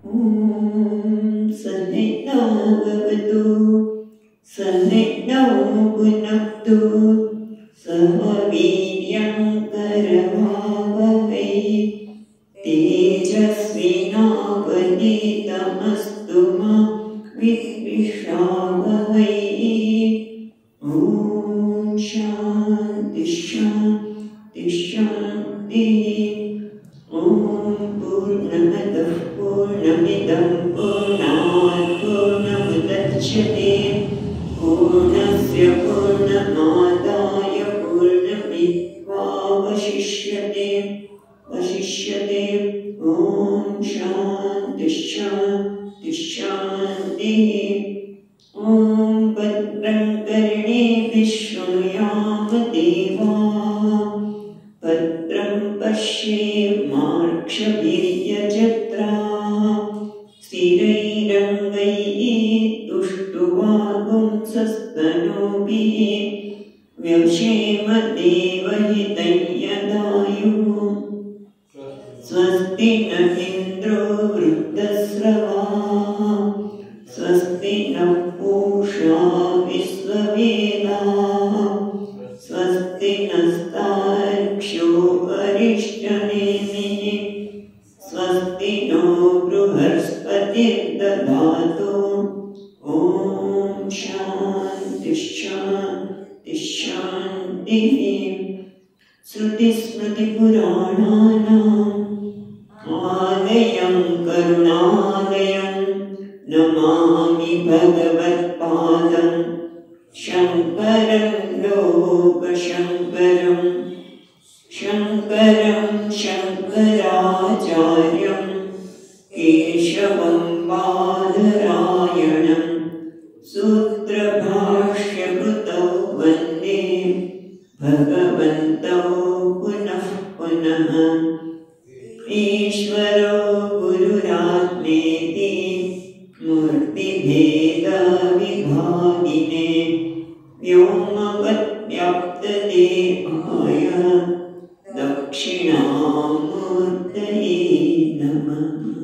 ॐ सहनौ भवतु सहनौ भुनक्तु सह वीर्यं करवावहै तेजस्विनावनीतमस्तु मा विद्विषावहै। ॐ शान्ति शान्ति शान्तिः। ॐ पूर्णमदः पूर्णमिदं पूर्णात् पूर्णमुदच्यते पूर्णस्य पूर्णमादाय पूर्णमेवावशिष्यते वशिष्यते। ॐ शान्ति शान्ति शान्तिः। ॐ भद्रं कर्णेभिः शृणुयाम देवाः भद्रं पश्येमाक्षभिर्यजत्राः स्थिरैरङ्गैः तुष्टुवागुंसस्तनूभिः व्यशेम देवहितं यदायुः। स्वस्ति न इन्द्रो वृद्धस्रवाः स्वस्ति न पूषा विश्ववेदाः स्वस्ति नस्तार्क्ष्यो अरिष्टनेमिः स्वस्ति नो बृहस्पतिर्दधातु। ॐ शान्ति शान्ति शान्तिः। श्रुतिस्मृतिपुराणानाम् आलयं करुणालयं नमामि भगवत्पादं शङ्करं लोकशङ्करं शङ्करं शङ्कराचार्यं केशवं बादरायणं सूत्रभाष्यकृतौ वन्दे भगवन्तौ पुनः पुनः। ईश्वरो गुरुरात्मेति मूर्तिभेदविभागिने व्योमवद्व्याप्तदेहाय दक्षिणामूर्तये नमः।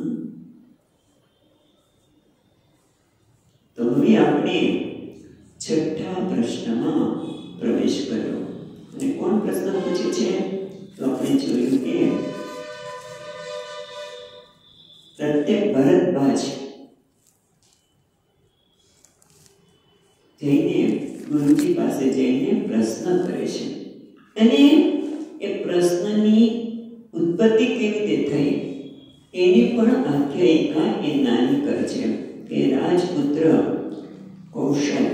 तो હવે આપણે છઠ્ઠા પ્રશ્નમાં પ્રવેશ કર્યો અને કોણ પ્રશ્ન પૂછે છે તો આપણે જોયું કે પ્રત્યેક ભરતભાજ જઈને ગુરુજી પાસે જઈને પ્રશ્ન કરે છે અને એ પ્રશ્નની ઉત્પત્તિ કેવી રીતે થઈ એની પણ આખ્યાયિકા એ નાની કરે છે કે રાજપુત્ર કૌશલ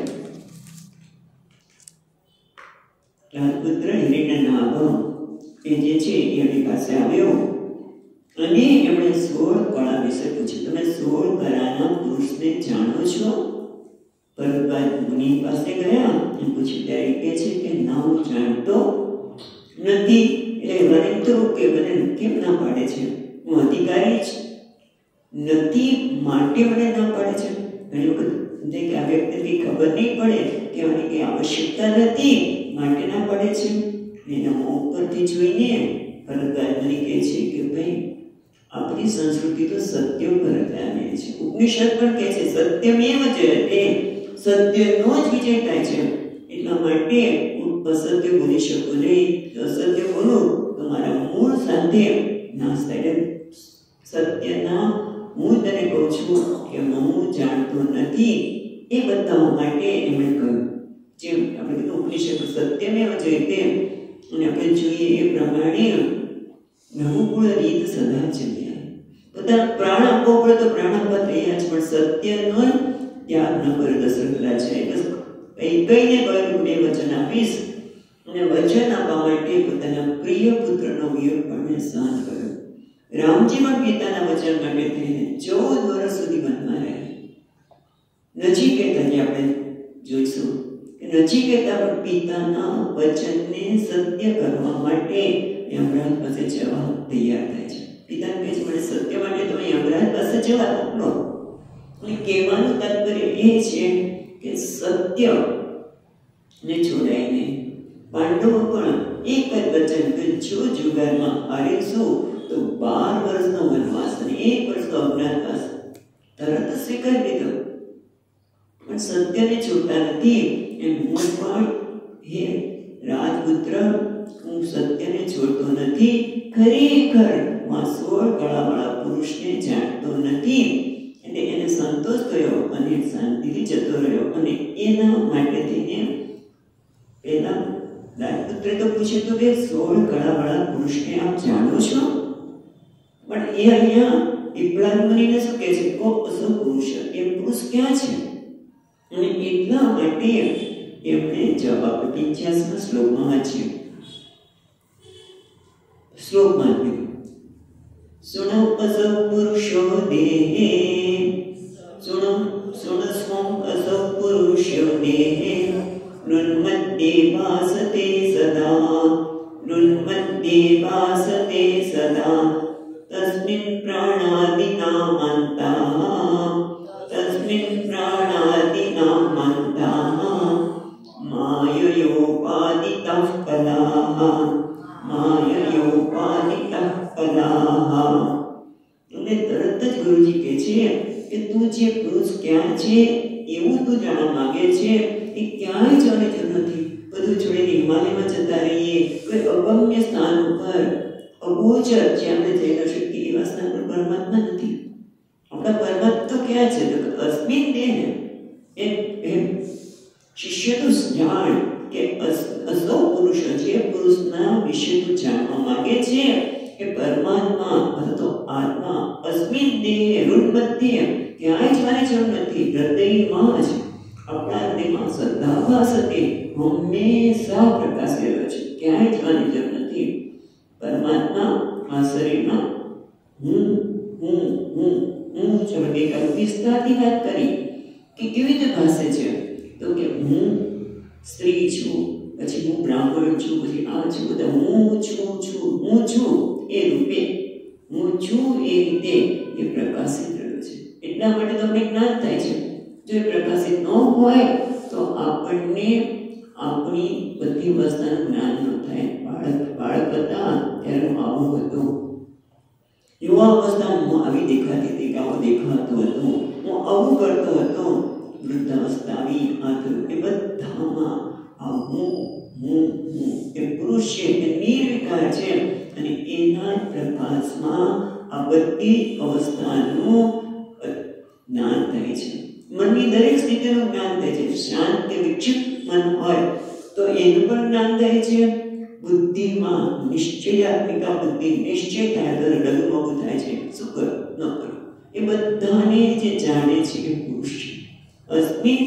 રાજપુત્ર હિરણ્યનાભ એ જે છે એની પાસે આવ્યો અને એમણે 16 કળા વિશે પૂછ્યું. તમે 16 કળાના પુરુષને જાણો છો? ભરતભાઈ મુનિ પાસે ગયા અને પૂછ્યું ત્યારે કહે છે કે ના હું જાણતો નથી. એટલે મને તો કે મને કેમ ના પાડે છે? હું અધિકારી જ નથી માટે મને ના પાડે છે. ઘણી વખત કે આ વ્યક્તિને ખબર નહીં પડે કે મને કઈ આવશ્યકતા નથી માટે ના પડે છે. એના મોં પરથી જોઈને ભરતભાઈ મુનિ કહે છે કે ભાઈ આપણી સંસ્કૃતિ તો સત્ય પર આધારિત છે. ઉપનિષદ પણ કહે છે સત્યમેવ જયતે, સત્યનો જ વિજય થાય છે. એટલા માટે હું અસત્ય બોલી શકું નહીં. જો અસત્ય બોલું તો મારા મૂળ સાથે નાશ થાય. સત્યના હું તને કહું છું કે હું જાણતો નથી એ બતાવવા માટે એમણે કહ્યું. જેમ આપણે કીધું ઉપનિષદ સત્યમેવ જયતે અને આપણે જોઈએ એ પ્રમાણે નવકુળ રીત સદા ચલ્યા. બધા પ્રાણ આપવો પડે તો પ્રાણ આપવા તૈયાર છે, પણ સત્યનો ત્યાગ ન કર્યો દશરથ રાજાએ. બસ કઈને કહ્યું બે વચન આપીશ અને વચન આપવા માટે પોતાના પ્રિય પુત્રનો વિયોગ પણ સહન કર્યો. રામજી પણ પિતાના વચન માટે થઈને 14 વર્ષ સુધી વનમાં રહ્યા. નચિકેતાને આપણે જોઈશું કે નચિકેતા પણ પિતાના વચનને સત્ય કરવા માટે યમરાજ પાસે જવા તૈયાર થાય છે. પિતાને કહે છે મને સત્ય માટે તમે યમરાજ પાસે જવા મોકલો. અને કહેવાનું તાત્પર્ય એ છે કે સત્ય ને છોડાય નહીં. પાંડવો પણ એક જ વચન કે જો જુગારમાં હારીશું તો 12 વર્ષનો વનવાસ અને 1 વર્ષનો અજ્ઞાતવાસ તરત સ્વીકારી લીધો, પણ સત્યને છોડતા નથી. એમ હું પણ હે રાજપુત્ર, હું સત્યને છોડતો નથી. ખરેખર હું આ 16 કળાવાળા પુરુષને જાણતો નથી. એટલે એને સંતોષ થયો અને શાંતિથી જતો રહ્યો. અને એના માટે થઈને પહેલા રાજપુત્રે તો પૂછ્યું હતું કે 16 કળાવાળા પુરુષને આપ જાણો છો? પણ એ અહીંયા પીપળા મુનિને શું કહે છે? કો અસો પુરુષ, એ પુરુષ ક્યાં છે? અને એટલા માટે એમણે જવાબ 85 શ્લોકમાં વાંચ્યો. શ્લોકમાં સુણો અસો પુરુષો દેહે, સુણસ્વં અસો પુરુષો દેહે, નુન્મદ્યે ભાસતે સદા, નુન્મદ્યે ભાસતે સદા, તસ્મિन् પ્રાણાદિનામન્તા, તસ્મિन् પ્રાણાદિનામન્તા, માયયોપાદિતઃ કલાઃ, માયયોપાદિતઃ કલાઃ. અને તરત જ ગુરુજી કહે છે કે તું જે પુરુષ ક્યાં છે એવું તું જાણવા માંગે છે, એ ક્યાંય જવાની જરૂર નથી. બધું છોડીને હિમાલયમાં જતા રહીએ, કોઈ અગમ્ય સ્થાન ઉપર, અગોચર જ્યાં આપણે જઈ ન શકીએ એવા સ્થાન પર પરમાત્મા નથી. આપણા પરમાત્મા તો ક્યાં છે? તો અસ્મિન દેહ. એમ શિષ્ય તો જાણ કે અસો પુરુષ, જે પુરુષના વિશે તું જાણવા માંગે છે કે પરમાત્મા અથવા તો આત્મા અસ્મિન દેહ રુન્મધ્ય, ક્યાંય જવાની જરૂર નથી. હૃદયમાં જ, આપણા હૃદયમાં સદા ભાસતે, હંમેશા પ્રકાશેલો છે, ક્યાંય જવાની જરૂર નથી. પરમાત્મા આ શરીરમાં હું ગઈકાલે વિસ્તારથી વાત કરી કે કેવી રીતે ભાસે છે. તો કે હું સ્ત્રી છું, પછી હું બ્રાહ્મણ છું, પછી આ છું, બધા હું છું એ રૂપે, હું છું એ રીતે એ પ્રકાશિત રહ્યો છે. એટલા માટે તમને જ્ઞાન થાય છે. જો એ પ્રકાશિત ન હોય તો આપણને આપણી બધી વસ્તુનું જ્ઞાન ન થાય. બાળક હતા ત્યારે હું આવું હતું, યુવા અવસ્થામાં હું આવી દેખાતી હતી, આવો દેખાતો હતો, હું આવું કરતો હતો. વૃદ્ધાવસ્થા આવી આ થયું, એ બધામાં આ હું એ પુરુષ છે, એ નિર્વિકાર છે. અને એના પ્રકાશમાં આ બધી અવસ્થાનું જ્ઞાન થાય છે. મનની દરેક સ્થિતિનું જ્ઞાન થાય છે. શાંત કે વિક્ષિપ્ત મન હોય તો એનું પણ જ્ઞાન થાય છે. બુદ્ધિમાં નિશ્ચયાત્મિકા બુદ્ધિ, નિશ્ચય થાય તો ડગમગું થાય છે, શું કરો ન કરો, એ બધાને જે જાણે છે એ પુરુષ છે. અસ્મિન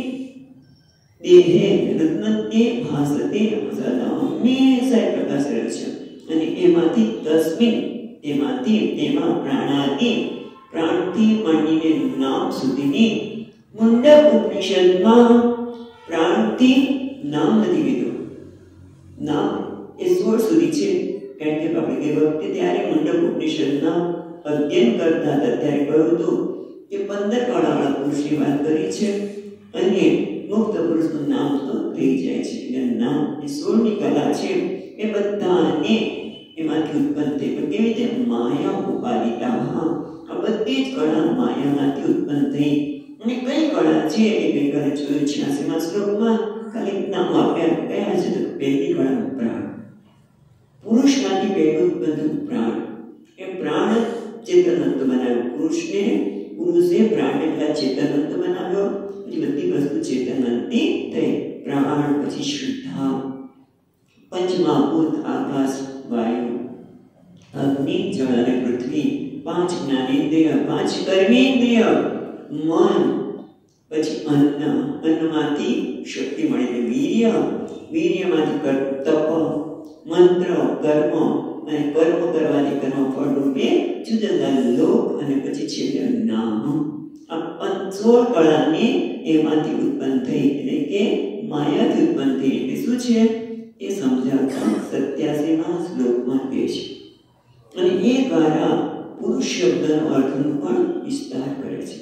દેહે રુન્મધ્યે ભાસતે સદા, હંમેશા પ્રકાશ રહ્યો છે. અને એમાંથી તસ્મિન, એમાં પ્રાણાદિ, પ્રાણથી માંડીને નામ સુધીની, મુંડક ઉપનિષદમાં પ્રાણથી નામ નથી કીધું. નામ એ 16 સુધી છે. કારણ કે આપણે એ વખતે ત્યારે મુંડક ઉપનિષદના અધ્યયન કરતા હતા ત્યારે કહ્યું હતું કે 15 કળાવાળા પુરુષની વાત કરી છે અને મુક્ત પુરુષનું નામ તો થઈ જાય છે. એટલે નામ એ 16ની કલા છે. એ બધાને એમાંથી ઉત્પન્ન થઈ. પણ કેવી રીતે? માયા ઉપાદિતા. આ બધી જ કળા માયામાંથી ઉત્પન્ન થઈ. અને કઈ કળા છે એ ગઈકાલે જોયું 86મા શ્લોકમાં. ખાલી નામ આપ્યા કયા છે? તો પહેલી કળા પ્રાણ. પુરુષમાંથી પહેલું ઉત્પન્ન પ્રાણ. એ પ્રાણ ચેતનવંત બનાવ્યો પુરુષે પ્રાણ એટલે ચેતનવંત બનાવ્યો. પછી બધી વસ્તુ ચેતનવંતી થઈ. પ્રાણ, પછી શુદ્ધા, પંચમહાભૂત આકાશ, વાયુ, અગ્નિ, જળ અને પૃથ્વી, 5 જ્ઞાનેન્દ્રિય, 5 કર્મેન્દ્રિય, મન, પછી અન્નમાંથી શક્તિ મળે છે, વીર્યમાંથી તપ, મંત્ર, કર્મ, અને કર્મ કરવાથી કર્મ ફળ રૂપે જુદા લોક, અને પછી છેલ્લે નામ. આ 16 કળાને એમાંથી ઉત્પન્ન થઈ, એટલે કે માયાથી ઉત્પન્ન થઈ. એટલે શું છે એ સમજાવતા 87મા શ્લોકમાં કહે છે. અને એ દ્વારા પુરુષ શબ્દનો અર્થનો પણ વિસ્તાર કરે છે.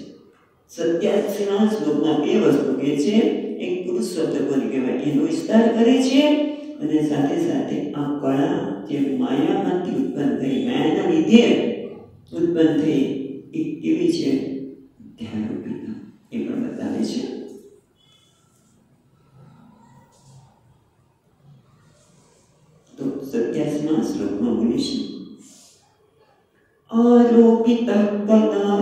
87મા શ્લોકમાં 2 વસ્તુ કહે છે. એક પુરુષ શબ્દ કોને કહેવાય એનો વિસ્તાર કરે છે, અને સાથે સાથે આ કળા જે માયામાંથી ઉત્પન્ન થઈ, માયાના લીધે ઉત્પન્ન થઈ, એ કેવી છે ધ્યારોપિતા એ પણ બતાવે છે. તો 27મા શ્લોકમાં બોલીશું આરોપિતઃ કલા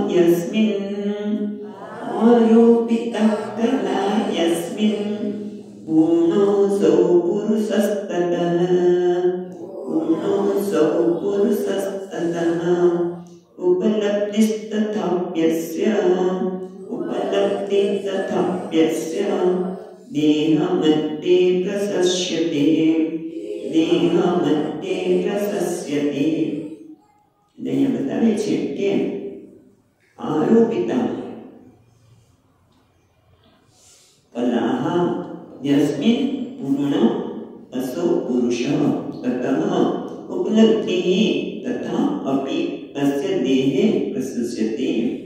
યસ્મિન પૂર્ણો સૌ પુરુષસ્તતઃ ઉપલબ્ધિસ્તથાપ્યસ્ય દેહમત્તે પ્રશસ્યતે. અહીંયા બતાવે છે કે આરોપિતા કલાહ યસ્મિન પૂર્ણ અસો પુરુષઃ તતઃ ઉપલબ્ધિ તથા અપિ તસ્ય દેહે પ્રશસ્યતે.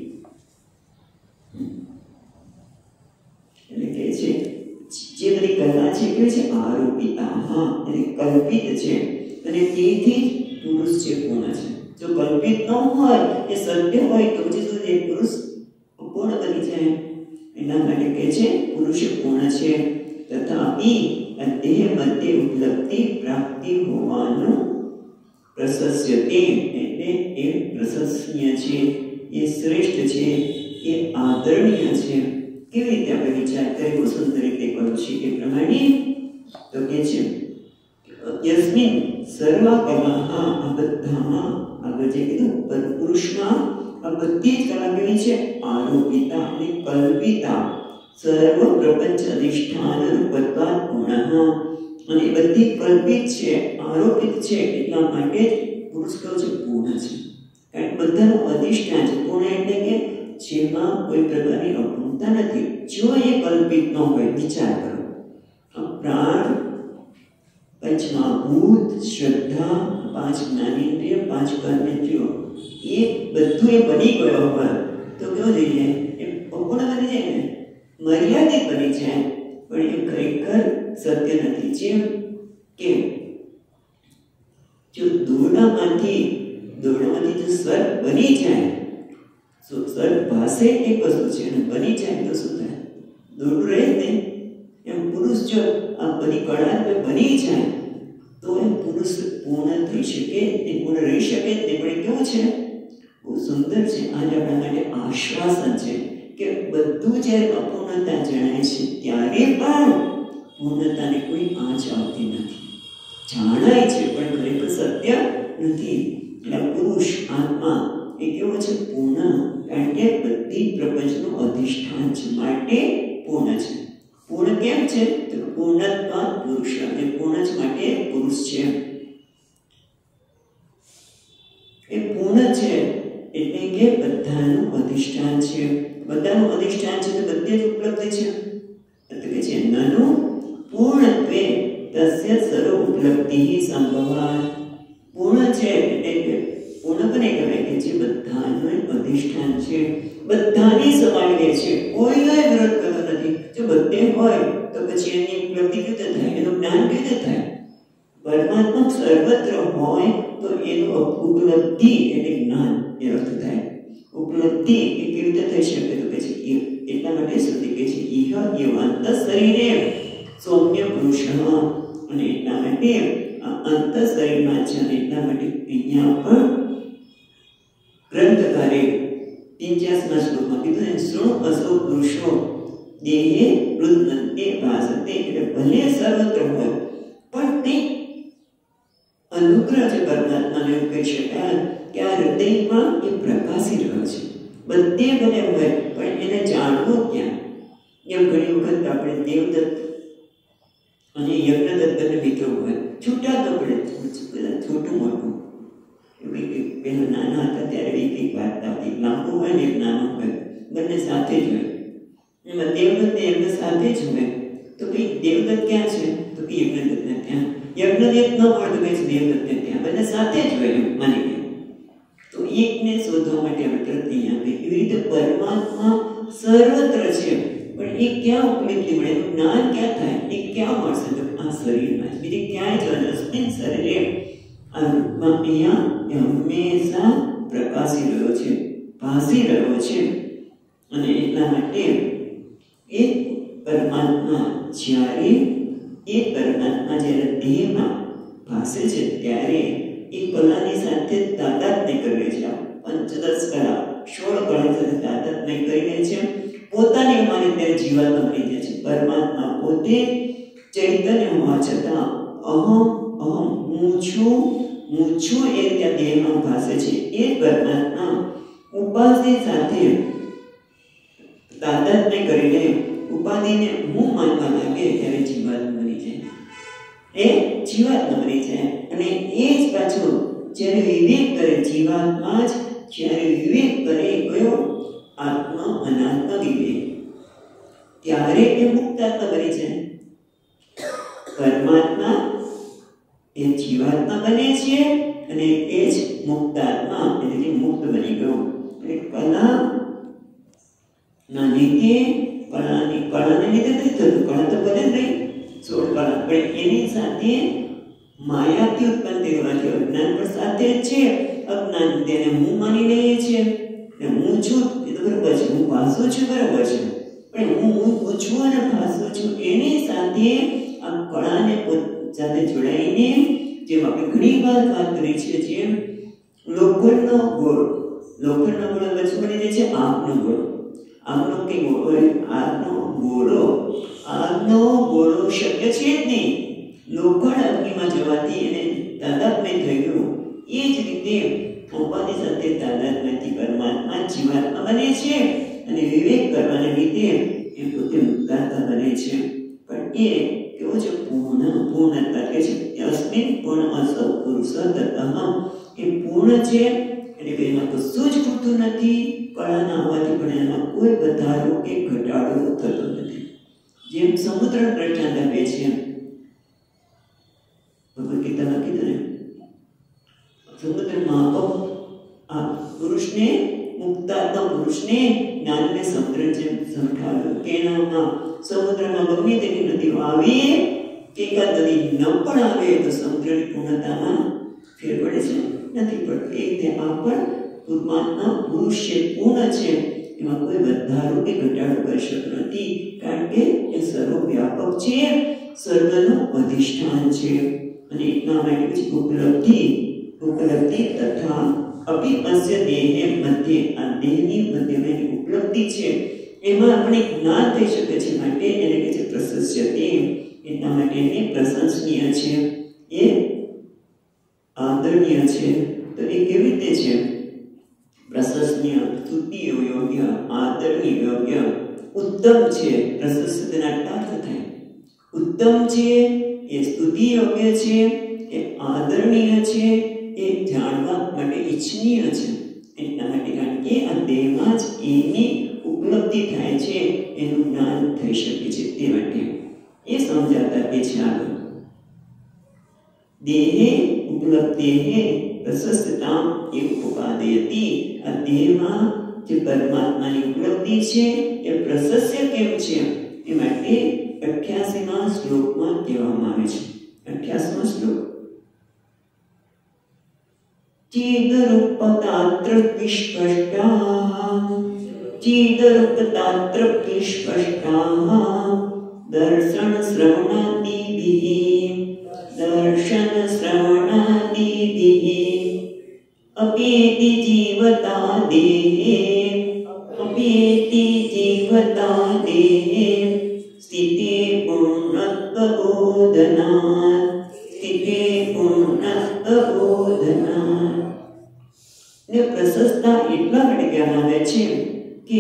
એટલે કે છે જે બધી કલા છે કે છે આરોપિતા, એટલે કલ્પિત છે અને તેથી પુરુષ છે પૂર્ણ છે. જો કલ્પિત ન હોય એ સત્ય હોય તો પછી શું એ પુરુષ પૂર્ણ બની જાય. એના માટે કહે છે પુરુષ પૂર્ણ છે. તથાપિ દેહ મધ્ય ઉપલબ્ધિ પ્રાપ્તિ હોવાનું પ્રશસ્યતે, એટલે એ પ્રશંસનીય છે, એ શ્રેષ્ઠ છે, એ આદરણીય છે. કેવી રીતે આપણે વિચાર કરીએ બહુ સુંદર રીતે કરું છું એ પ્રમાણે તો કે છે યસ્મિન સર્વ કલા આ બધામાં આગળ જે કીધું પુરુષમાં આ બધી જ કલા કેવી છે આરોપિતા અને કલ્પિતા સર્વ પ્રપંચ અધિષ્ઠાન રૂપત્વાદ પૂર્ણ અને બધી કલ્પિત છે આરોપિત છે એટલા માટે પુરુષ કહો છે પૂર્ણ છે. કારણ કે બધાનું અધિષ્ઠાન છે. પૂર્ણ એટલે કે જેમાં કોઈ પ્રકારની અપૂર્ણતા નથી. જો એ કલ્પિત ન હોય વિચાર કરો પ્રાણ પંચમહાભૂત શ્રદ્ધા પાંચ જ્ઞાનેન્દ્રિય પાંચ કર્મેન્દ્રિયો એ બધું એ બની ગયો હોય તો કેવું જોઈએ એ અપૂર્ણ બની જાય ને મર્યાદિત બની જાય. પણ એ ખરેખર સત્ય નથી. જેમ કે જો દોરડામાંથી જો સર્પ બની જાય તો સર્પ ભાષે એક વસ્તુ છે અને બની જાય તો શું થાય દોરડું રહે ને. એમ પુરુષ જો આ બધી કળા બની જાય તો એ પુરુષ પૂર્ણ થઈ શકે એ પૂર્ણ રહી શકે તે પણ કેવું છે બહુ સુંદર છે. આજે આપણા માટે આશ્વાસન છે કે બધું જ્યારે અપૂર્ણતા જણાય છે ત્યારે પણ પૂર્ણતાને કોઈ આંચ આવતી નથી. જાણાય છે પણ ખરેખર સત્ય નથી. એટલે પુરુષ આત્મા એ કેવો છે પૂર્ણ. કારણ કે બધી પ્રપંચનું અધિષ્ઠાન છે માટે પૂર્ણ છે. પૂર્ણ કેમ છે તો પૂર્ણત્વા પુરુષ અને પૂર્ણ જ માટે પુરુષ છે. એ પૂર્ણ છે એટલે કે બધાનું અધિષ્ઠાન છે. બધાનું અધિષ્ઠાન છે તો બધે જ ઉપલબ્ધ છે. એટલે કે છે નનુ પૂર્ણત્વે તસ્ય સર્વ ઉપલબ્ધિ સંભવાત. પૂર્ણ છે એટલે પૂર્ણ બને કહેવાય કે જે બધાનું અધિષ્ઠાન છે બધાની સમાવી લે છે. કોઈનો વિરોધ કરતો નથી. જો બધે હોય તો પછી એની ઉપલબ્ધિ કેવી રીતે થાય એનું જ્ઞાન કેવી રીતે થાય. પરમાત્મા સર્વત્ર હોય તો એનું ઉપલબ્ધિ એટલે જ્ઞાન એ અર્થ થાય. ઉપલબ્ધિ એ કેવી રીતે થઈ શકે તો પછી એટલા માટે શ્રુતિ કહે છે ઇહ એવાંત શરીરે સૌમ્ય પુરુષ અને એટલા માટે અંત શરીરમાં છે અને એટલા માટે અહીંયા પણ ગ્રંથકારે 53મા શ્લોકમાં કીધું ને શૃણુ અસો પુરુષો દેહે વૃદ્ધન્તે ભાસતે. એટલે ભલે સર્વત્ર હોય પણ તે અનુગ્રહ છે પરમાત્માને એવું કહી શકાય કે આ હૃદયમાં એ પ્રકાશી રહ્યો છે. બધે ભલે હોય પણ એને જાણવું ક્યાં. જેમ ઘણી વખત આપણે દેવદત્ત અને યજ્ઞદત્ત બંને મિત્રો હોય છૂટા તો પડે છોટું મોટું. પહેલા નાના હતા ત્યારે એક વાર્તા હતી. લાંબુ હોય ને એક નાનું હોય બંને સાથે જ હોય. એમાં દેવદત્ત ને યજ્ઞ સાથે જ હોય તો ભાઈ દેવદત્ત ક્યાં છે તો કે યજ્ઞદત્ત ને ત્યાં. યજ્ઞદત્ત ન હોય તો કઈ દેવદત્ત ને ત્યાં. બંને સાથે જ હોય એમ માની લે. તો એકને શોધવા માટે આપણે પ્રયત્ન આપે. એવી રીતે પરમાત્મા સર્વત્ર છે પણ એ ક્યાં ઉપલબ્ધિ મળે એનું જ્ઞાન ક્યાં થાય એ ક્યાં મળશે તો આ શરીરમાં જ. બીજે ક્યાંય જ અસ્મિન શરીરે આ રૂપમાં અહીંયા હંમેશા પ્રકાશી રહ્યો છે ભાસી રહ્યો છે. અને પરમાત્મા જ્યારે દેહમાં ભાસે છે ત્યારે એ કલાની સાથે તાદાત્મ્ય કરે છે. પંચદશ કલા 16 કલા સાથે તાદાત્મ્ય કરીને છે પોતાની માને ત્યારે જીવાત્મા બની જાય છે. પરમાત્મા પોતે ચૈતન્ય હોવા છતાં અહમ હું છું એ ત્યાં દેહમાં ભાસે છે. એ પરમાત્મા ઉપાધિ સાથે તાદાત્મ્ય કરીને ઉપાધિને હું માનવા લાગે ત્યારે જીવાત્મા બની જાય. એ જીવાત્મા બની જાય. અને એ જ પાછું જ્યારે વિવેક કરે જીવાત્મા જ જ્યારે વિવેક કરે કયો આત્મા અનાત્મા વિવેક ત્યારે એ મુક્તાત્મા બની જાય. પરમાત્મા એ જીવાત્મા બને છે અને એ જ મુક્તાત્મા એટલે મુક્ત બની ગયો. એટલે કલા ના લીધે કળાને લીધે નથી થતું. કળા તો બને જ નહીં 16 કળા, પણ એની સાથે માયાથી ઉત્પન્ન થયેલું અજ્ઞાન પણ સાથે જ છે. અજ્ઞાન તેને હું માની લઈએ છીએ ને હું છું એ તો બરાબર છે, હું ભાસું છું બરાબર છે, પણ હું છું અને ભાસું છું એની સાથે આ કળાને સાથે જોડાઈને જેમ આપણે ઘણી વાર વાત કરી છે જેમ લોખંડનો ગોળો વચ્ચે બની જાય છે આગનો ગોળો. આગનો કે આગનો ગોળો શક્ય છે જ નહીં. લોખંડ અગ્નિમાં જવાથી એને તાદાત્મ્ય થઈ ગયું. એ જ રીતે ઉપાધિ સાથે તાદાત્મ્યથી પરમાત્મા જીવાત્મા બને છે અને વિવેક કરવાને લીધે એ પોતે મુક્તાત્મા બને છે. પણ એ કેવો છે પૂર્ણતા કે છે અસ્મિન પૂર્ણ અસૌ પુરુષો તતઃ એ પૂર્ણ છે. એટલે એમાં કશું જ ખૂટતું નથી. કળાના આવવાથી પણ એમાં કોઈ વધારો કે ઘટાડો થતો નથી. જેમ સમુદ્ર દ્રષ્ટાંત આપે છે ભગવદ ગીતામાં કીધું ને સમુદ્રમાં આ પુરુષને મુક્તાત્મા પુરુષને જ્ઞાનને સમુદ્ર જેમ સમજાવ્યું કે એનામાં સમુદ્રમાં ગમે તેની નદીઓ આવે કે એકાદ નદી ન પણ આવે તો સમુદ્રની પૂર્ણતામાં ફેર પડે છે નથી પડતો. એ રીતે આ પણ પરમાત્મા પુરુષ છે, પૂર્ણ છે, એમાં કોઈ વધારો કે ઘટાડો કરી શકતો નથી. કારણ કે એ સર્વવ્યાપક છે, સર્વનું અધિષ્ઠાન છે. અને એટલા માટે પછી ઉપલબ્ધિ તથા અપિપસ્ય દેહે મધ્ય આ દેહની મધ્યમાં ઉપલબ્ધિ છે એમાં આપણે જ્ઞાન થઈ શકે છે. માટે એને કહે છે પ્રશસ્યતે. એટલા માટે એને પ્રશંસનીય છે, એ આદરણીય છે. તો એ કેવી રીતે છે? પ્રશંસનીય, સ્તુતિ યોગ્ય, આદરણીય યોગ્ય, ઉત્તમ છે. પ્રશસ્યતાના અર્થ થાય ઉત્તમ છે, એ સ્તુતિ યોગ્ય છે, એ આદરણીય છે, એ જાણવા માટે ઈચ્છનીય છે. એટલા માટે કારણ કે આ દેહમાં જ એની ઉપલબ્ધિ થાય છે, એનું જ્ઞાન થઈ શકે છે. તે માટે એ સમજાતા કે છે આગળ દેહે ઉપલબ્ધેહે પ્રશસ્તતા એ ઉપાદયતિ. આ દેહમાં જે પરમાત્માની ઉપલબ્ધિ છે એ પ્રશસ્ય કેમ છે એ માટે 88મા શ્લોકમાં કહેવામાં આવે છે. 88મો શ્લોક ચિદરૂપતાત્ર વિસ્પષ્ટા દર્શન શ્રવણાદિભિઃ અપેતિ જીવતા દેહે સ્થિતે પૂર્ણત્વબોધનાत्. ને પ્રશસ્તા એટલા માટે કહેવામાં આવે છે કે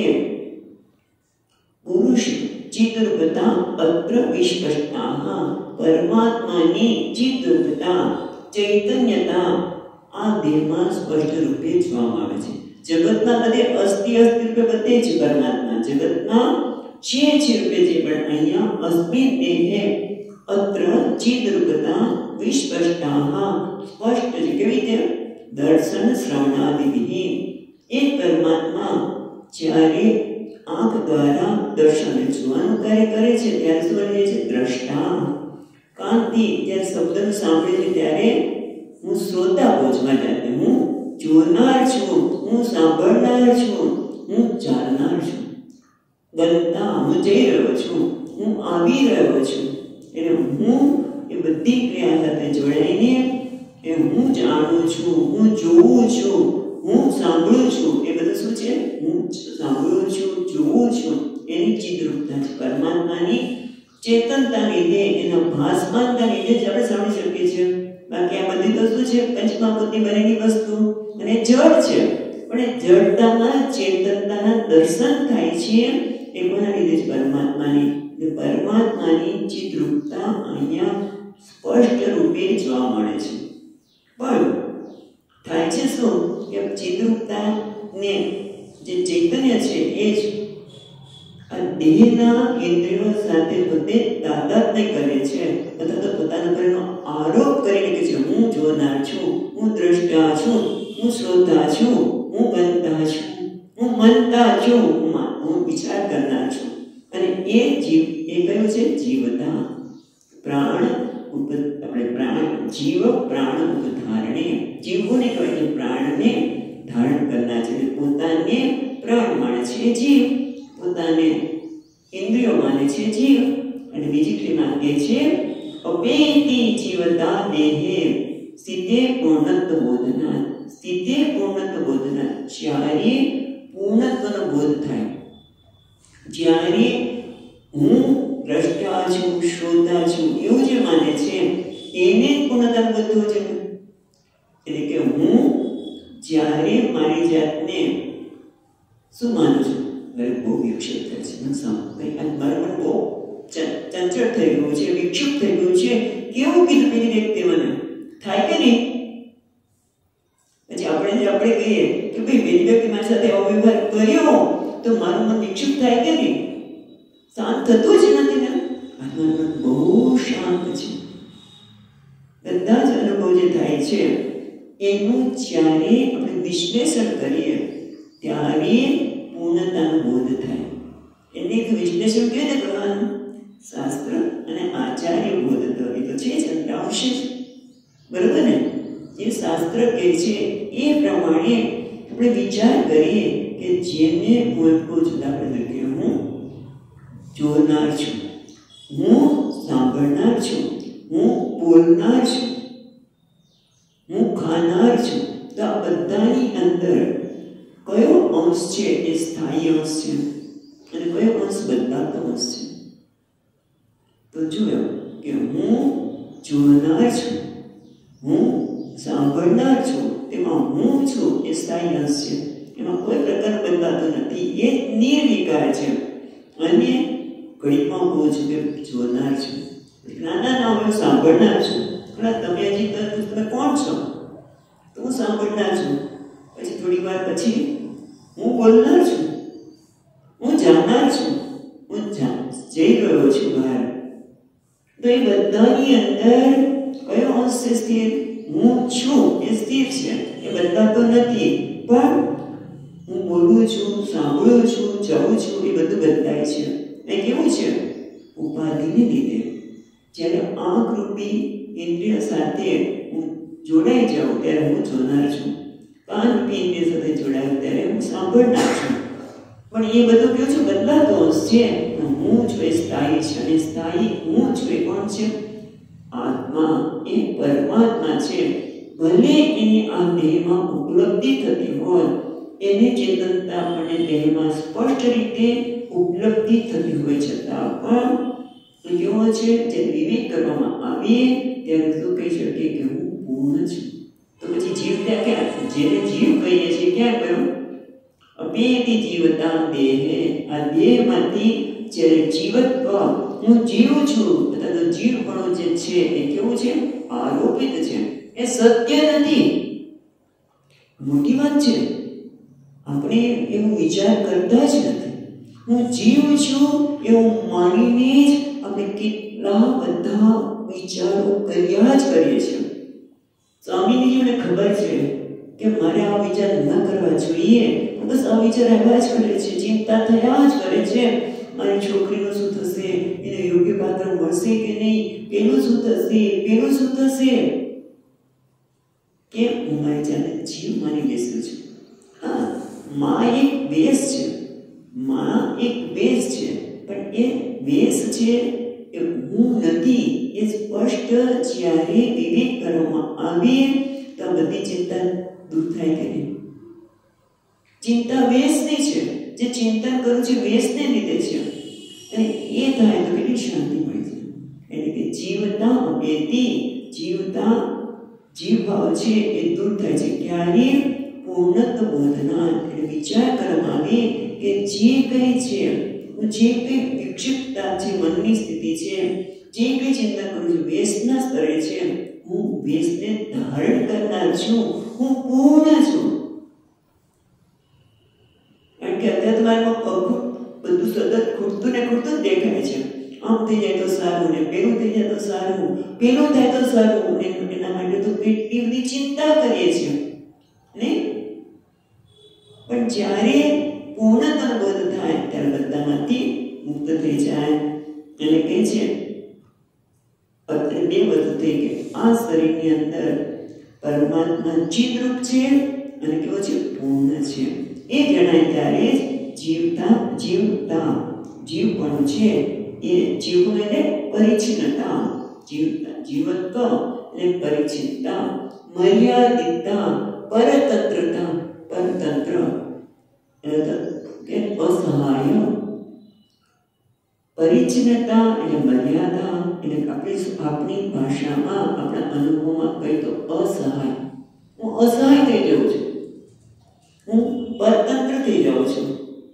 પુરુષ ચિદરૂપતા અત્ર વિસ્પષ્ટા પરમાત્માની ચિદરૂપતા ચૈતન્યતા આ દેહમાં સ્પષ્ટ રૂપે જોવામાં આવે છે. જગતના બધે અસ્થિ રૂપે બધે જ પરમાત્મા જગતમાં છે રૂપે છે, પણ અહીંયા અસ્મિન દેહે અત્ર ચિદરૂપતા વિસ્પષ્ટા સ્પષ્ટ છે. કેવી રીતે? દર્શન શ્રવણાદિભિઃ. એ પરમાત્મા જ્યારે આંખ દ્વારા દર્શન જોવાનું કાર્ય કરે છે ત્યારે શું બને છે? દ્રષ્ટા. કાનથી જ્યારે શબ્દનું સાંભળે છે ત્યારે હું શ્રોતા પહોંચવા જાતે હું જોનાર છું, હું સાંભળનાર છું, હું જાણનાર છું. બનતા હું જઈ રહ્યો છું. હું આવી રહ્યો છું. એટલે હું એ બધી ક્રિયા સાથે જોડાઈને એ હું જાણું છું, હું જોઉં છું, હું સાંભળું છું. એ બધું શું છે? હું સાંભળું છું, જોઉં છું. એની ચિત્તરૂપતા છે. પરમાત્માની ચેતનતા લીધે, એના ભાસમાનતા લીધે જ આપણે સાંભળી શકીએ છીએ. બાકી આ બધી તો શું છે? પંચમહાભૂતની બનેલી વસ્તુ અને જળ છે. પણ એ જડતામાં ચેતનતાના દર્શન થાય છે. એ કોના લીધે જ? પરમાત્માની. પરમાત્માની ચિત્તરૂપતા અહીંયા સ્પષ્ટ રૂપે જોવા મળે છે. પણ થાય છે શું કે ચિત્તરૂપતાને જે ચૈતન્ય છે એ જ આ દેહના ઇન્દ્રિયો સાથે પોતે તાદાત્મ્ય કરે છે, અથવા તો પોતાના પરનો આરોપ કરીને કે છે હું જોનાર છું, હું દ્રષ્ટા છું, હું શ્રોતા છું, હું બનતા છું, હું મનતા છું, હું વિચાર કરનાર છું. અને એ જીવ એ કયું છે? જીવતા પ્રાણ આપણે પ્રાણ જીવ પ્રાણ ઉપધારણે. જીવોને કહેવાય છે પ્રાણને ધારણ કરનાર છે. પોતાને પ્રાણ માને છે જીવ, પોતાને ઇન્દ્રિયો માને છે જીવ. અને બીજી ક્રિયા એ છે અપેતિ જીવતા દેહે સ્થિતે પૂર્ણત્વ બોધના. સ્થિતે પૂર્ણત્વ બોધના. જ્યારે પૂર્ણત્વનો બોધ થાય, જ્યારે હું દ્રષ્ટા છું, શ્રોતા છું એવું જે માને છે એને પૂર્ણતા બોધ થવો છે. એટલે કે હું જ્યારે મારી જાતને શું માનું છું? બહુ વિક્ષેપ થાય છે. મારું મન બહુ ચંચળ થઈ ગયું છે, વિક્ષેપ થઈ ગયું છે. કેવું કીધું પેલી વ્યક્તિ મને? થાય કે નહીં? પછી આપણે કહીએ કે ભાઈ પેલી વ્યક્તિ મારી સાથે અવ્યવહાર કર્યો તો મારું મન વિક્ષેપ થાય કે નહીં? શાંત થતું જ નથી ને. આત્માનું મન બહુ શાંત છે. બધા જ અનુભવ જે થાય છે એનું જ્યારે આપણે વિશ્લેષણ કરીએ ત્યારે પૂર્ણતાનો બોધ થાય. એને એક વિશ્લેષણ કેવી રીતે કરવાનું? શાસ્ત્ર અને આચાર્ય બોધ તો એ તો છે જ, આવશે જ. બરોબર ને? જે શાસ્ત્ર કહે છે એ પ્રમાણે આપણે વિચાર કરીએ કે જેને બોલવું છું, આપણે કે હું જોનાર છું, હું સાંભળનાર છું, હું બોલનાર છું, હું ખાનાર છું. તો આ બધાની અંદર કયો અંશ છે એ સ્થાયી અંશ છે અને કયો અંશ બદલાતો અંશ છે? તો જોયો કે હું જોનાર છું, હું સાંભળનાર છું, તેમાં હું છું એ સ્થાયી અંશ છે. એમાં કોઈ પ્રકાર બદલાતો નથી. એ નિર્વિકાર છે. અને ઘડીમાં કહું છું કે જોનાર છું, ના હું સાંભળનાર છું. તમે હજી તમે કોણ છો? તો હું સાંભળનાર છું. પછી થોડી વાર પછી હું બોલનાર છું, હું જાણનાર છું, હું જઈ રહ્યો છું બહાર. તો એ બધાની અંદર કયો અંશ છે સ્થિર? હું છું એ સ્થિર છે, એ બદલાતો નથી. પણ હું બોલું છું, સાંભળું છું, જાઉં છું, એ બધું બદલાય છે. એ કેવું છે? ઉપાધિને લીધે. જ્યારે આંખ રૂપી ઇન્દ્રિય સાથે હું જોડાઈ જાઉં ત્યારે હું જોનાર છું, કાન રૂપી ઇન્દ્રિય સાથે જોડાયું ત્યારે હું સાંભળનાર છું. પણ એ બધું કેવું છે? બદલાતો અંશ છે. હું છું એ સ્થાયી છે. અને સ્થાયી હું છું એ કોણ છે? આત્મા, એ પરમાત્મા છે. ભલે એની આ દેહમાં ઉપલબ્ધિ થતી હોય, એની ચેતનતા આપણને દેહમાં સ્પષ્ટ રીતે ઉપલબ્ધિ થતી હોય છતાં પણ કેવો છે? જે વિવેક કરવામાં આવે ત્યારે શું કહી શકીએ કે હું પૂર્ણ છું. તો પછી જીવ ત્યાં ક્યાં? જેને જીવ કહીએ છીએ ક્યાં ગયો? અપેતિ જીવતા દેહે. આ દેહમાંથી જ્યારે જીવત્વ, હું જીવ છું, અથવા તો જીવપણું જે છે એ કેવું છે? આરોપિત છે. એ સત્ય નથી. મોટી વાત છે. આપણે એવું વિચાર કરતા જ નથી. હું જીવ છું એવું માનીને જ આપણે કેટલા બધા વિચારો કર્યા જ કરીએ છીએ. સ્વામીજીને ખબર છે કે મારે આ વિચાર ન કરવા જોઈએ, બસ આ વિચાર આવ્યા જ કરે છે, ચિંતા થયા જ કરે છે. મારી છોકરીનું શું થશે? એને યોગ્ય પાત્ર મળશે કે નહીં? પેલું શું થશે? પેલું શું થશે? કે હું મારી જાતને જીવ માની બેસું છું. હા, માં એક બેઝ છે, માં એક બેઝ છે, પણ એ બેઝ છે કે હું નથી એ સ્પષ્ટ જ્યારે વિવેક કરવામાં આવે તો બધી ચિંતા દૂર થાય કે નહીં? ચિંતા વેસની છે, જે ચિંતન કરું છું વેસને લીધે છે, અને એ થાય તો કેટલી શાંતિ મળે છે. એટલે કે જીવતા અપેતી, જીવતા જીવ ભાવ છે એ દૂર થાય છે. ક્યારે? પૂર્ણત્વ બોધના, એટલે વિચાર કરવામાં આવે કે જે કંઈ છે, હું જે કંઈ વિક્ષિપ્તતા છે, મનની સ્થિતિ છે, જે કંઈ ચિંતા કરું છું વેસના સ્તરે છે, હું વેસને ધારણ કરનાર છું, હું પૂર્ણ છું. કારણ કે અત્યારે તમારામાં બધું સતત ખૂટતું ને ખૂટતું જ દેખાય છે. આમ થઈ જાય તો સારું, ને પેલું થઈ જાય તો સારું, પેલું થાય તો સારું, એના માટે તો કેટલી બધી ચિંતા કરીએ છીએ ને. પણ જ્યારે પૂર્ણતમ બોધ થાય ત્યારે બધામાંથી મુક્ત થઈ જાય. એટલે કહે છે અત્યારે બે વસ્તુ થઈ ગઈ. આ શરીરની અંદર પરમાત્મા ચિત્તરૂપ છે અને કેવો છે? પૂર્ણ છે. એ જણાય ત્યારે જ જીવતા જીવપણું છે એ જીવવું એટલે પરિચ્છિન્નતા, જીવત્વ એટલે પરિચ્છિન્નતા, મર્યાદિતતા, પરતંત્રતા, પરતંત્ર એટલે અસહાય, પરિચ્છિન્નતા એટલે મર્યાદા, એટલે આપણી ભાષામાં આપણા અનુભવમાં કહી તો અસહાય. હું અસહાય થઈ જાઉં છું, હું પરતંત્ર થઈ જાઉં છું,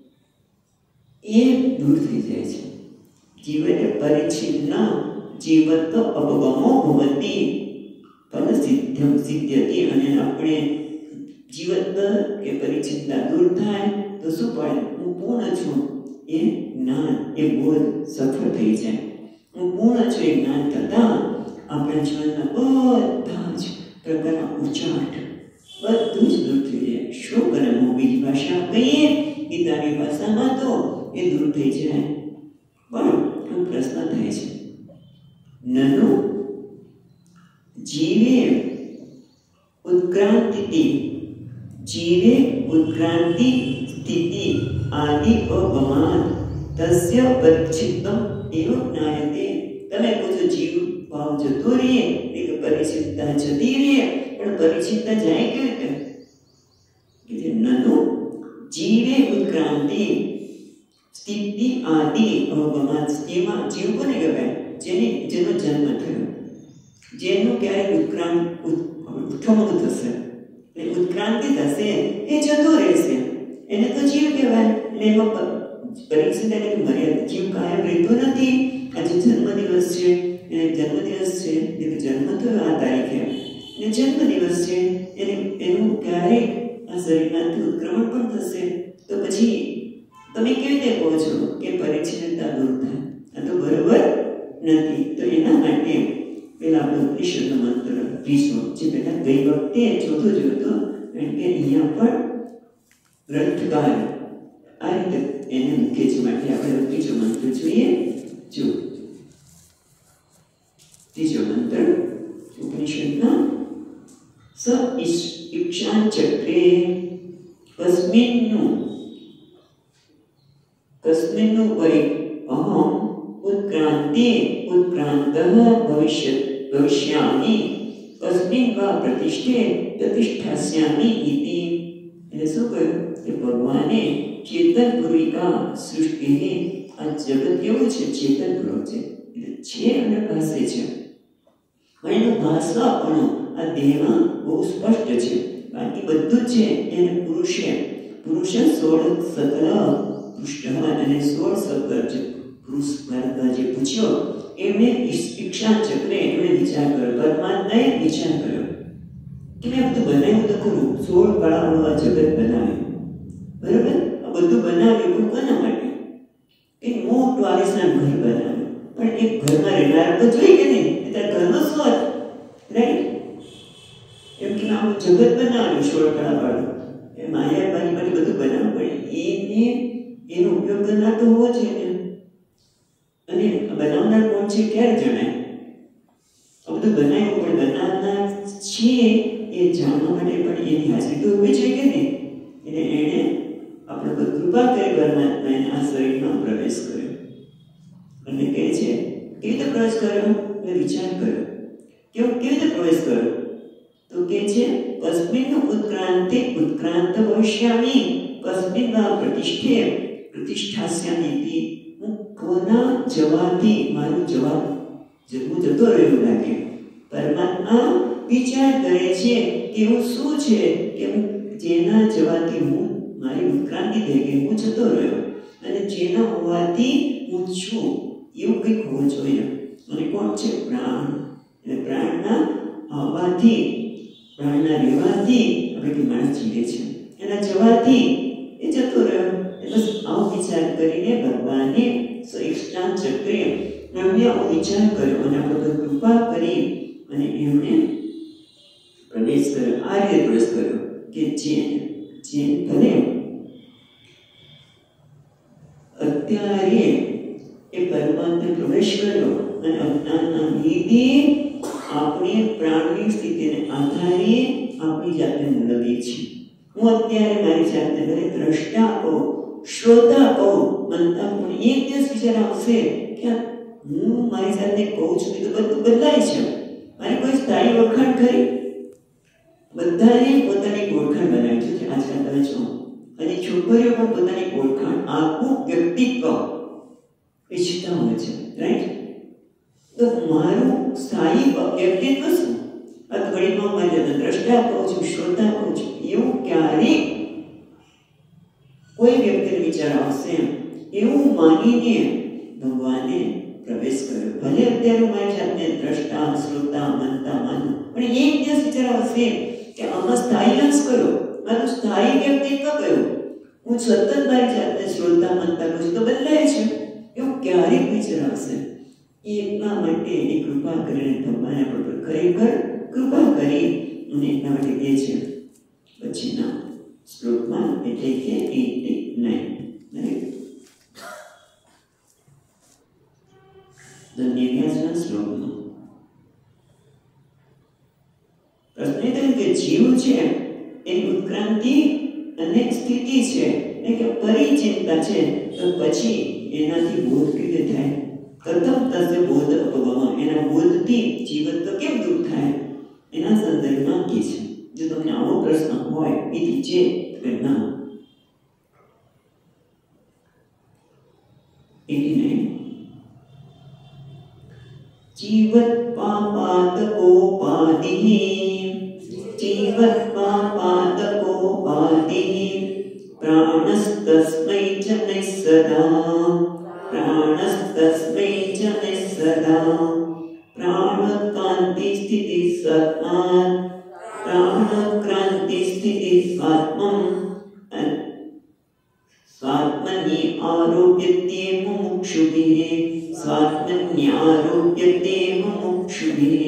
એ દૂર થઈ જાય છે. જીવને પરિચ્છિન્ન જીવત્વ અપગમો ભવતી પદ સિદ્ધ્યતિ. અને આપણે જીવત્વ કે પરિચ્છિન્નતા દૂર થાય તો શું પડે? હું પૂર્ણ છું એ જ્ઞાન, એ બોધ સફળ થઈ જાય. હું પૂર્ણ છું એ જ્ઞાન થતાં આપણા જીવનના બધા જ પ્રકારના ઉચાટ બધું જ દૂર થઈ જાય. શું કરે? હું બીજી ભાષા કહીએ, ગીતાની ભાષામાં તો એ દૂર થઈ જાય. પણ પ્રશ્ન થાય છે, નનુ જીવે ઉત્ક્રાંતિ, જીવે ઉત્ક્રાંતિ સ્થિતિ આદિ અપમાન તસ્ય પરિચ્છિન્નમ એવ જ્ઞાયતે. તમે પૂછો જીવ ભાવ જતો રહીએ એટલે પરિચ્છિન્નતા જતી રહીએ, પણ પરિચ્છિન્નતા જાય કેવી રીતે? નનુ જીવે ઉત્ક્રાંતિ સ્થિતિ આદિ અપમાન. એમાં જીવ કોને કહેવાય? જેનો જન્મ થયો, જેનું ક્યારેય ઉત્ક્રાંતિ થશે, એટલે ઉત્ક્રાંતિ થશે, એ જતો રહેશે, એને તો જીવ કહેવાય. એટલે એમાં પરિચ્છિન્નતા એટલે મર્યાદા. જીવ કાયમ રહેતો નથી. આજે જન્મદિવસ છે, એને જન્મદિવસ છે એટલે જન્મ થયો આ તારીખે, અને જન્મદિવસ છે એનું ક્યારેક આ શરીરમાંથી ઉત્ક્રમણ પણ થશે. તો પછી તમે કેવી રીતે કહો છો કે પરિચ્છિન્નતા દૂર થાય? આ તો બરોબર નથી. તો એના માટે પેલા આપણો ઉપનિષદનો મંત્ર ત્રીજો, જે પહેલા ગઈ વખતે ચોથો જોયો, કારણ કે અહીંયા પણ ગ્રંથકાર આ રીતે એને મૂકે છે. માટે આપણે ત્રીજો મંત્ર જોઈએ. જો ત્રીજો મંત્ર ઉપનિષદના સ ઈક્ષાન ચક્રે કસ્મિન્नु વૈ અહમ ઉત્ક્રાંતઃ ભવિષ્યામિ કસ્મિન વા પ્રતિષ્ઠાસ્યામિ ઇતિ. એટલે શું કહ્યું કે ભગવાને ચેતન પૂર્વિકા સૃષ્ટિને આ જગત કેવું છે? ચેતન પૂર્વક છે, એટલે છે અને ભાસે છે. પણ એનો ભાસવાપણો આ દેહમાં બહુ સ્પષ્ટ છે. બાકી બધું જ છે એને પુરુષ 16 સકલ પૃષ્ઠ અને 16 સકલ છે. પુરુષ ભારતમાં જે પૂછ્યો એમને ઈક્ષા ચક્રે એમણે વિચાર કર્યો, પરમાત્માએ વિચાર કર્યો કે મેં બધું બનાવ્યું તો ખરું, 16 કળાઓનું આ જગત બનાવ્યું, બરાબર? આ બધું બનાવ્યું પણ કોના માટે? એક મોટું આલિશાન ઘર બનાવ્યું, પણ એક ઘરમાં રહેનાર તો જોઈએ કે નહીં? એટલે ઘરનો શું હતો? રાઈટ? એમ કે આમ જગત બનાવ્યું 16 કળાવાળું, એ માયા બારી બધું બનાવવું પડે, એનો ઉપયોગ કરનાર તો હોવો જોઈએ. અને બનાવનાર કોણ છે ક્યારે જણાય? આ બધું બનાવ્યું પણ બનાવનાર છે એ જાણવા માટે પણ એની હાજરી તો હોવી જોઈએ કે નહીં? એટલે એણે આપણે પર કૃપા કરી પરમાત્માએ આ શરીરમાં પ્રવેશ કર્યો અને કહે છે प्रवेश कर्यो मैं विचार कर्यो केवी रीते प्रवेश कर्यो तो के छे कस्मिन् उत्क्रांते उत्क्रांत भविष्यामि कस्मिन् वा प्रतिष्ठे प्रतिष्ठास्यामि इति कोना जवाबी मारो जवाब जरूर जतो રહ્યો લાગે परमात्मा विचार करे छे कि હું શું છે કે જેના જવાથી હું મારી ઉત્ક્રાંતિ થઈ ગઈ હું જતો રહ્યો અને જેના હોવાથી હું છું એવું કંઈક હોવું જોઈએ અને કોણ છે પ્રાણ અને પ્રાણના આવવાથી પ્રાણના રહેવાથી આપણે માણસ જીવે છે એના જવાથી એ જતો રહ્યો બસ આવો વિચાર કરીને ભગવાને સહિષ્ણા ચક્રે એમને આવો વિચાર કર્યો અને આપણે પર કૃપા કરી અને એમણે પ્રવેશ કર્યો આ રીતે પ્રવેશ કર્યો કે જે ભલે અત્યારે એ પરમાત્મા પ્રવેશ કર્યો અને અજ્ઞાનના લીધે આપણે પ્રાણની સ્થિતિને આધારે આપણી જાતને મૂલવીએ છીએ હું અત્યારે મારી જાતને ભલે દ્રષ્ટા કહું શ્રોતા કહું મનતા પણ એક દિવસ વિચાર આવશે કે હું મારી જાતને કહું છું તો બધું બદલાય છે મારી કોઈ સ્થાયી ઓળખાણ ખરી બધાને પોતાની ઓળખાણ બનાવી છે આજકાલ તમે છો અને છોકરીઓ પણ પોતાની ઓળખાણ આખું વ્યક્તિત્વ ઈચ્છતા હોય છે રાઈટ તો મારું સ્થાયી વ્યક્તિત્વ શું આ ઘડીમાં મારી દ્રષ્ટા કહું છું શ્રોતા કહું છું એવું ક્યારેક કોઈ વ્યક્તિને વિચાર આવશે એવું માનીને ભગવાને પ્રવેશ કર્યો ભલે અત્યારે મારી જાતને દ્રષ્ટા શ્રોતા મનતા માનું પણ એક દિવસ વિચાર આવશે કે આમાં સ્થાયી અંશ કયો મારું સ્થાયી વ્યક્તિત્વ કયો હું સતત મારી જાતને શ્રોતા મનતા કહું છું તો બદલાય છે એવું ક્યારેક વિચાર આવશે એટલા માટે એ કૃપા કરીને ભગવાને આપણા પર ખરેખર કૃપા કરી અને એટલા માટે કહે છે પછીના શ્લોકમાં એટલે કે 89 ધન્યવાદના શ્લોકમાં પ્રશ્ન એ કે જીવ છે એની ઉત્ક્રાંતિ અને સ્થિતિ છે એટલે કે પરિચિંતા છે તો પછી એનાથી બોધ કેવી રીતે થાય કથમ તસ્ય બોધ અપગમ એના બોધથી જીવત્વ કેમ દૂર થાય એના સંદર્ભમાં કહે છે જો તમને આવો પ્રશ્ન હોય એથી જે ના 89 जीवत पापादकोपादिः जीवत पापादकोपादिः प्राणस्तस्मै च निस्सदा प्राणस्तस्मै च निस्सदा प्राणक्रान्ति स्थिति सत्मात् प्राणक्रान्ति स्थिति स्वात्मम् स्वात्मनि आरोप्यते मुमुक्षुभिः स्वात्मन्यारोप्यते मुमुक्षुभिः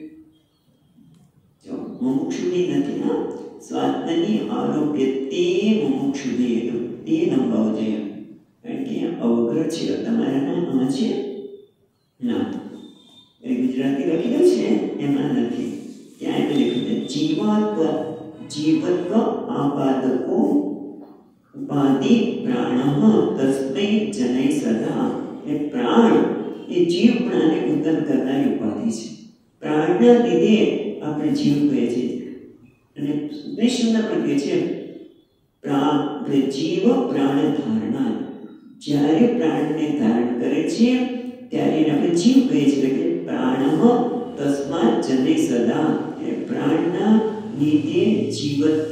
जो मुमुक्षुभिः નથી ના स्वात्मनि आरोप्यते मुमुक्षुभिः તે નંબાવ જોઈએ કારણ કે અવગ્રહ છે તમારા નામમાં છે ના એ ગુજરાતી લખેલું છે એમાં નથી ત્યાં એમ લખ્યું છે જીવત્વ આપાદકો उपाधि प्राणः तस्मै जनै सदा ए प्राण ये जीव प्राणने उत्पन्न करनारी उपाधि छे प्राणना લીધે આપણે જીવ કહે છે અને વિષ્ણુના પણ કહે છે પ્રાણ એટલે જીવ પ્રાણ ધારણા જ્યારે પ્રાણને ધારણ કરે છે ત્યારે આપણે જીવ કહે છે કે પ્રાણઃ તસ્માત જनै સદા એ પ્રાણના લીધે જીવત્વ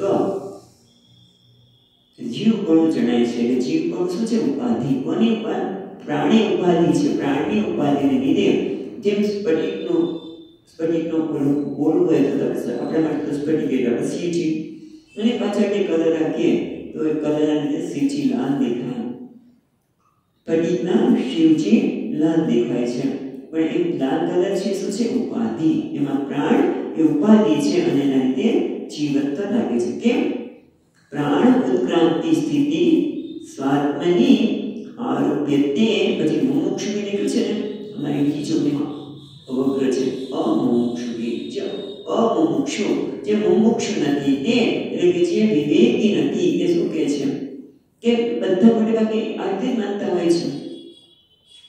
जीव कोण जणाय छे के जीव कोण શું છે ઉપાધિ કોની ઉપાધિ પ્રાણી ઉપાધિ છે પ્રાણની ઉપાધિને લીધે જેમ સ્ફટિકનો ગોળ હોય તો આપણે માટે સ્ફટિક એટલે સીટી અને પાછળ કે કલર રાખીએ તો એ કલરના લીધે સીટી લાલ દેખાય સ્ફટિકના શિવજી લાલ દેખાય છે પણ એ લાલ કલર છે શું છે ઉપાધિ એમાં પ્રાણ એ ઉપાધિ છે અને એના લીધે જીવત્વ લાગે છે કેમ प्राण उत्क्रांति स्थिति स्वात्मनि आरोप्यते પછી મુમુક્ષુ નીકળે છે ને અમારી ખીચોડીમાં અવગ્રહ છે અમુમુક્ષુ અમુમુક્ષુ જે મુમુક્ષુ નથી તે એટલે કે જે વિવેકી નથી તે શું કહે છે કે બધા મોટે ભાગે આ રીતે માનતા હોય છે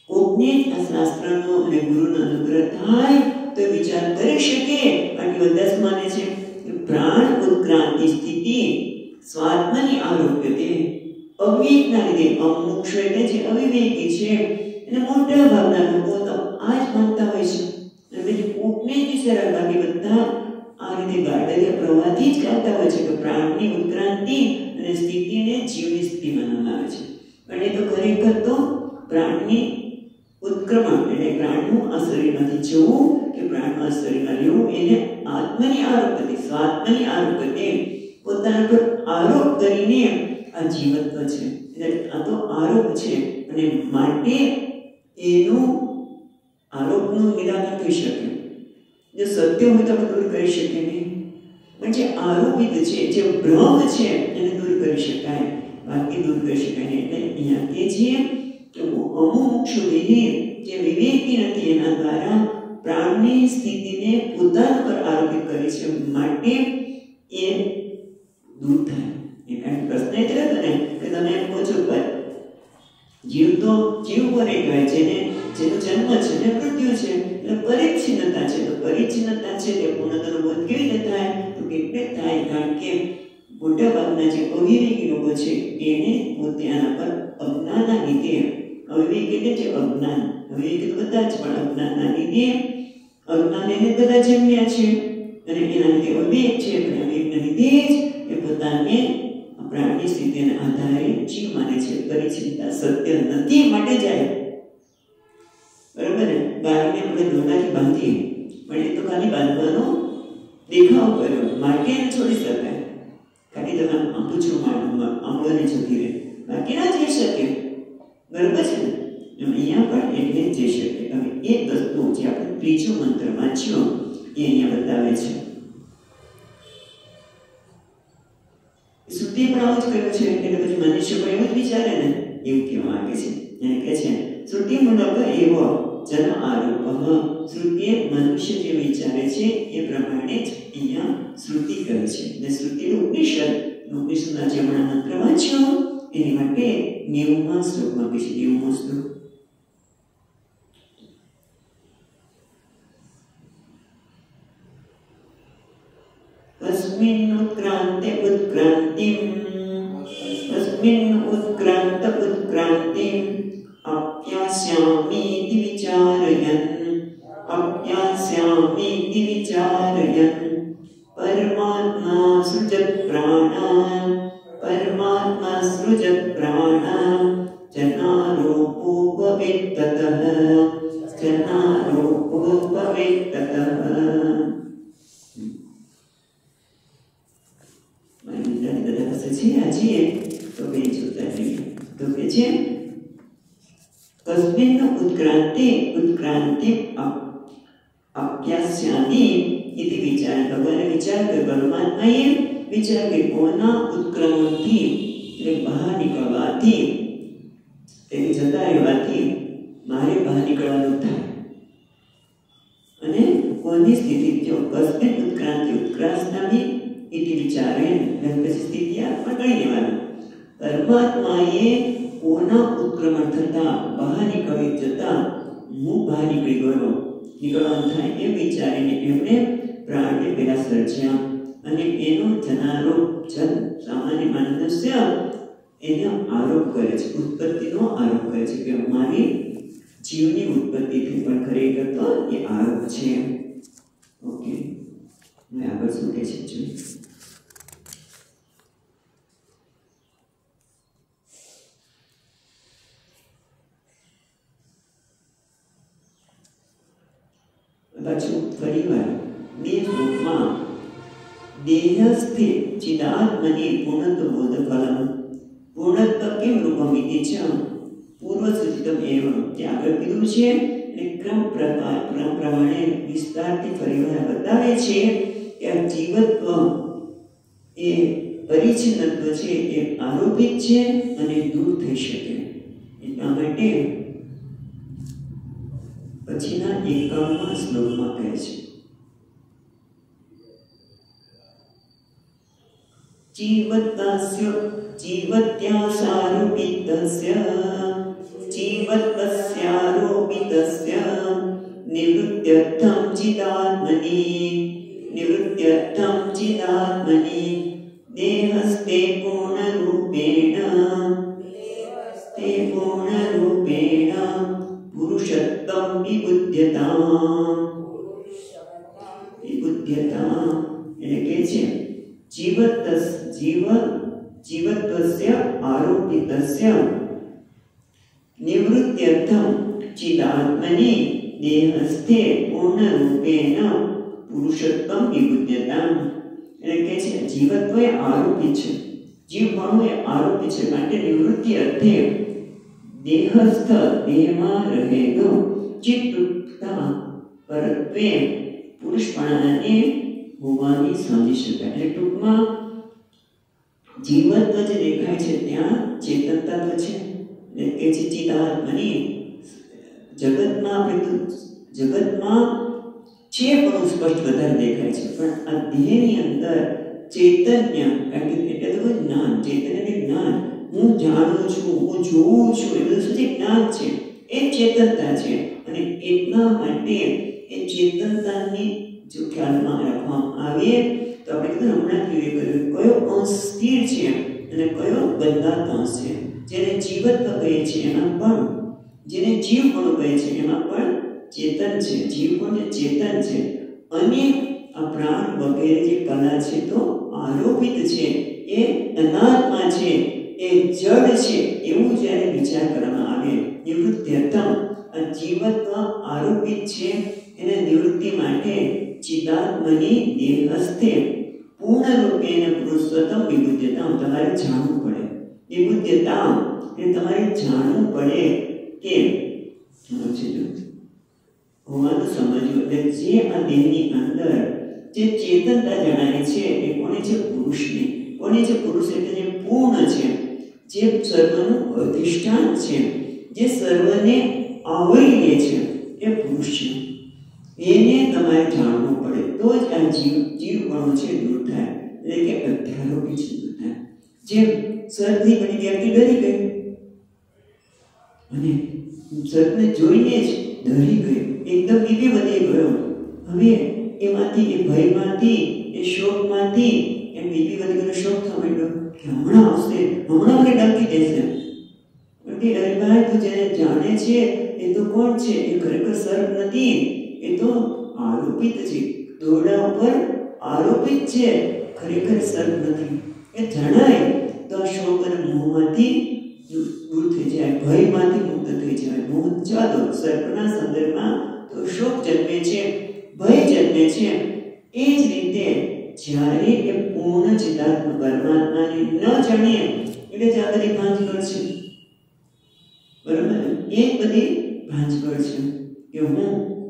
કોકને આ શાસ્ત્રનો અને ગુરુનો અનુગ્રહ થાય તો વિચાર કરી શકે. બાકી બધા જ માને છે કે પ્રાણ ઉત્ક્રાંતિ સ્થિતિ સ્વાત્માની આરોગ્ય તે અવિવેકના લીધે અમુક્ષ એટલે જે અવિવેકી છે અને મોટા ભાગના લોકો તો આ જ માનતા હોય છે. અને કોકને જ વિચાર, બાકી બધા આ રીતે ગાડલિયા પ્રવાહથી જ કહેતા હોય છે કે પ્રાણની ઉત્ક્રાંતિ અને સ્થિતિને જીવની સ્થિતિ માનવામાં આવે છે. પણ એ તો ખરેખર તો પ્રાણની ઉત્ક્રમણ એટલે પ્રાણનું આ શરીરમાંથી જવું કે પ્રાણનું આ શરીરમાં લેવું એને આત્માની આરોગ્ય, સ્વાત્માની આરોગ્ય પોતાના પર આરોપ કરીને આ જીવત્વ છે. એટલે આ તો આરોપ છે અને માટે એનું આરોપનું નિરાકરણ થઈ શકે. જો સત્ય હોય તો આપણે દૂર કરી શકીએ નહીં, પણ જે આરોપિત છે, જે ભ્રમ છે એને દૂર કરી શકાય, બાકી દૂર કરી શકાય નહીં. એટલે અહીંયા કે છે કે અમુક વિધિ જે વિવેકી નથી એના દ્વારા પ્રાણની સ્થિતિને પોતાના પર આરોપિત કરે છે, માટે એ દૂર થાય. કારણ પ્રશ્ન એ થયો હતો ને કે તમે એમ કહો છો જીવ તો જીવ પર કહેવાય છે ને, જેનો જન્મ છે ને મૃત્યુ છે એટલે પરિચ્છિન્નતા છે. તો પરિચ્છિન્નતા છે તે પૂર્ણતાનો બોધ કેવી રીતે થાય? તો એટલે થાય કારણ કે મોટા ભાગના જે અવિવેકી લોકો છે એને પોતે આના પર અજ્ઞાનના લીધે, અવિવેક એટલે જે અજ્ઞાન, અવિવેક તો બધા જ પણ અજ્ઞાનના લીધે, અજ્ઞાન એને બધા જન્મ્યા છે અને એના લીધે અવિવેક છે, પણ અવિવેકના લીધે જ એ પોતાને પ્રાણની સ્થિતિના આધારે જીવ માને છે. પરિચ્છિન્નતા સત્ય નથી માટે જાય. બરાબર ને? ગાયને આપણે દોરડાથી બાંધીએ પણ એ તો ખાલી બાંધવાનો દેખાવ કર્યો, માટે એને છોડી શકાય. ખાલી તમે પૂછવું આંબળોને જતી રહે, બાકી ના જઈ શકે. બરાબર છે ને? અહીંયા પણ એટલે જઈ શકે. હવે એક વસ્તુ જે આપણે ત્રીજો મંત્ર વાંચ્યો એ અહીંયા બતાવે છે. શ્રુતિ પણ આવું જ કહ્યું છે એટલે પછી મનુષ્ય પણ એવું જ વિચારે ને, એવું કહેવા માંગે છે. એને કહે છે શ્રુતિ મૂલક એવો જન્મ આરોપ. શ્રુતિએ મનુષ્ય જે વિચારે છે એ પ્રમાણે જ અહીંયા શ્રુતિ કહે છે. અને શ્રુતિનું ઉપનિષદના જે હમણાં મંત્ર વાંચ્યો એની માટે 90મા શ્લોકમાં કહે છે. 90મો શ્લોક तस्मिन् उत्क्रान्ते उत्क्रान्तिम् अप्यास्यामीति विचारयन् परमात्मा सृजत् प्राणान् जनारोपो भवेत्ततः. तस्मिन् उत्क्रान्ति अप्यास्यामि इति विचार. भगवान विचार कर, परमात्माए विचार के कोना उत्क्रमणથી એટલે બહાર નીકળવાથી, તેને જતા રહેવાથી મારે બહાર નીકળવાનું થાય. અને કોની સ્થિતિ જો તસ્મિन् उत्क्रान्ति उत्क्रास्यामि इति विचारे સ્થિતિયા પણ ગણી લેવાનું. પરમાત્માએ કોના ઉત્ક્રમણ થતા બહાર નીકળી જતા હું બહાર નીકળી ગયો, નીકળવાનું થાય એમ વિચારીને એમણે પ્રાણને પેલા સર્જ્યા અને એનો જનારોપ સામાન્ય મનુષ્ય એનો આરોપ કરે છે, ઉત્પત્તિનો આરોપ કરે છે કે અમારી જીવની ઉત્પત્તિથી પણ ખરેખર તો એ આરોપ છે. ઓકે, આગળ શું કહે છે જોઈએ. પાછું ફરીવાર બે શ્લોકમાં દેહસ્થિત ચિદાત્મને પૂર્ણત્વ બોધફલમ પૂર્ણત્વ કેમ રૂપમિતિ છે પૂર્વસૂચિતમ એવ. જે આગળ કીધું છે અને ક્રમ પ્રમાણે વિસ્તારથી ફરીવાર બતાવે છે કે આ જીવત્વ એ પરિચ્છિન્નત્વ છે એ આરોપિત છે અને દૂર થઈ શકે. એટલા માટે પછીના 51મા શ્લોકમાં કહે છે જીવત્યાસારૂપિતસ્ય तस्य निवृत्त्यर्थं चिदात्मनि देहस्ते पूर्णरूपेण पुरुषत्वं विबुध्यताम् એટલે કે છે જીવત્વસ્ય આરોપિતસ્ય નિવૃત્त्यर्थं चिदात्मनि देहस्थे पूर्णरूपेण पुरुषत्वं विबुध्यताम् એટલે કે છે જીવત્વ એ આરોપી છે, જીવપણું એ આરોપી છે, માટે નિવૃત્તિ અર્થે દેહસ્થ દેહમાં રહેલો ચિત્તતા પરત્વે પુરુષપણાને હોવાની સમજી શકાય. એટલે ટૂંકમાં જીવત્વ જે દેખાય છે ત્યાં ચેતનતા તો છે, એટલે કે છે ચિદાત્મની જગતમાં છે પણ સ્પષ્ટ વધારે દેખાય છે, પણ આ દેહની અંદર ચૈતન્ય એટલે તો જ્ઞાન, ચૈતન્ય જ્ઞાન, હું જાણું છું, હું જોઉં છું, એ બધું શું જ્ઞાન છે, એ ચેતનતા છે. અને એટલા માટે એ ચેતનતાની જો ખ્યાલમાં રાખવામાં આવે તો આપણે કીધું હમણાં કેવી કર્યું કયો અંશ સ્થિર છે અને કયો બદલાતો અંશ છે. જેને જીવત્વ કહે છે એમાં પણ, જેને જીવપણું કહે છે એમાં પણ ચેતન છે, જીવપણ ચેતન છે. અને આ પ્રાણ વગેરે જે કલા છે તો આરોપિત છે, એ અનાત્મા છે, એ જડ છે, એવું જ્યારે વિચાર કરવામાં આવે નિવૃત્ત્યર્થમ, આ જીવત્વ આરોપિત છે, એને નિવૃત્તિ માટે ચિદાત્મની દેહસ્થે પૂર્ણરૂપેણ પુરુષોત્તમ વિબુદ્ધતામ તમારે જાણવું પડે. વિબુદ્ધતામ એટલે તમારે જાણવું પડે કે હોવાનું સમજવું. એટલે જે આ દેહની અંદર જે ચેતનતા જણાય છે એ કોને છે? પુરુષને. કોને છે? પુરુષ એટલે જે પૂર્ણ છે, જે સર્વનું અધિષ્ઠાન છે, જે સર્વને આવરી લે છે, એ પુરુષ છે. એને તમારે જાણવું પડે તો જ આ જીવપણું છે દૂર થાય, એટલે કે અધ્યારોપી છે દૂર થાય. જે સર્પની બની વ્યક્તિ ડરી ગઈ અને સર્પને જોઈને જ ડરી ગઈ, એકદમ બીબી બની ગયો. હવે એમાંથી, એ ભયમાંથી, એ શોકમાંથી એમ બીબી બની ગયો, શોક થવા માંડ્યો કે હમણાં આવશે, હમણાં મને ડંકી દેશે. અરે ભાઈ, તું જેને જાણે છે એ તો કોણ છે? એ ખરેખર સર્પ નથી, એ તો આરોપિત છે, દોરડા ઉપર આરોપિત છે, ખરેખર સર્પ નથી. એ જણાય તો શોક અને મોહમાંથી દૂર થઈ જાય, ભયમાંથી મુક્ત થઈ જાય. મોહ ચાલો સર્પના સંદર્ભમાં તો શોક જન્મે છે, ભય જન્મે છે. એ જ રીતે જ્યારે એ પૂર્ણ ચિદાત્મ પરમાત્માને ન જાણીએ એટલે જ આ બધી ભાંજગળ છે, બરાબર? એ બધી ભાંજગળ છે કે હું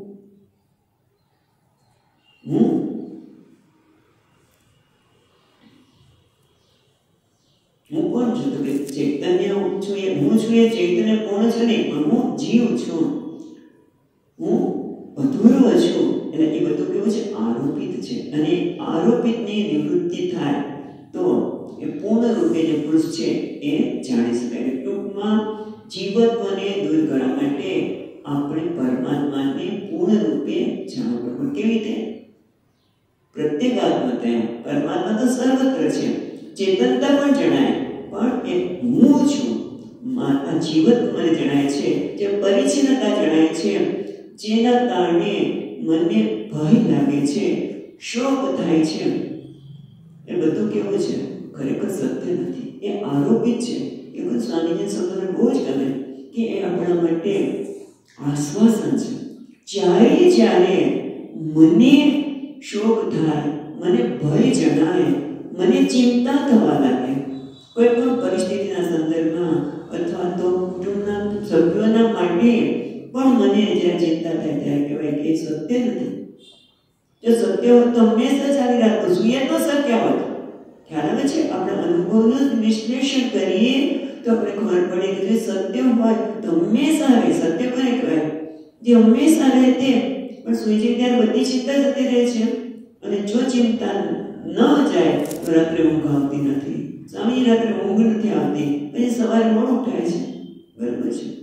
કોણ છું? તો કે ચૈતન્ય છું, એ હું છું, એ ચૈતન્ય પૂર્ણ છે નહીં, પણ હું જીવ છું, હું અધૂરો છું. એટલે એ બધું કેવું છે? આરોપિત છે. અને આરોપિતની નિવૃત્તિ થાય તો એ પૂર્ણ રૂપે જે પુરુષ છે એ જાણી શકાય. ટૂંકમાં જીવત્વને દૂર કરવા માટે આપણે પરમાત્માને પૂર્ણ રૂપે જાણવું પડે. કેવી રીતે? પ્રત્યેગાત્મતા. પરમાત્મા તો સર્વત્ર છે, ચેતનતા પણ જણાય, પણ એ હું છું, માતા જીવત મને જણાય છે, જે પરિચ્છિન્નતા જણાય છે, જેના કારણે મને ભય લાગે છે, શોક થાય છે. એ બધું કેવું છે? ખરેખર સત્ય નથી, એ આરોપિત છે. એ બધું સ્વામીજી શબ્દને બહુ જ ગમે કે એ આપણા માટે આશ્વાસન છે. જ્યારે મને શોક થાય, મને ભય જણાય, મને ચિંતા થવા લાગે, કોઈ પણ પરિસ્થિતિના સંદર્ભમાં અથવા તો કુટુંબના સભ્યોના માટે પણ મને જ્યારે ચિંતા થાય ત્યારે કહેવાય કે એ સત્ય નથી. જો સત્ય હોત તો હંમેશા ચાલી રાખતું, સુયે ન શક્ય હોત. ખ્યાલ આવે છે? આપણે અનુભવનું વિશ્લેષણ કરીએ તો આપણે ખબર પડે કે જો સત્ય હોય તો હંમેશા રહે. સત્ય કોને કહેવાય? જે હંમેશા રહે તે. પણ સુઈ જાય ત્યારે બધી ચિંતા જતી રહે છે, અને જો ચિંતા ન જાય તો રાત્રે ઊંઘ આવતી નથી. સ્વામી રાત્રે ઊંઘ નથી આવતી, પછી સવારે મોડું ઉઠાય છે, બરાબર છે?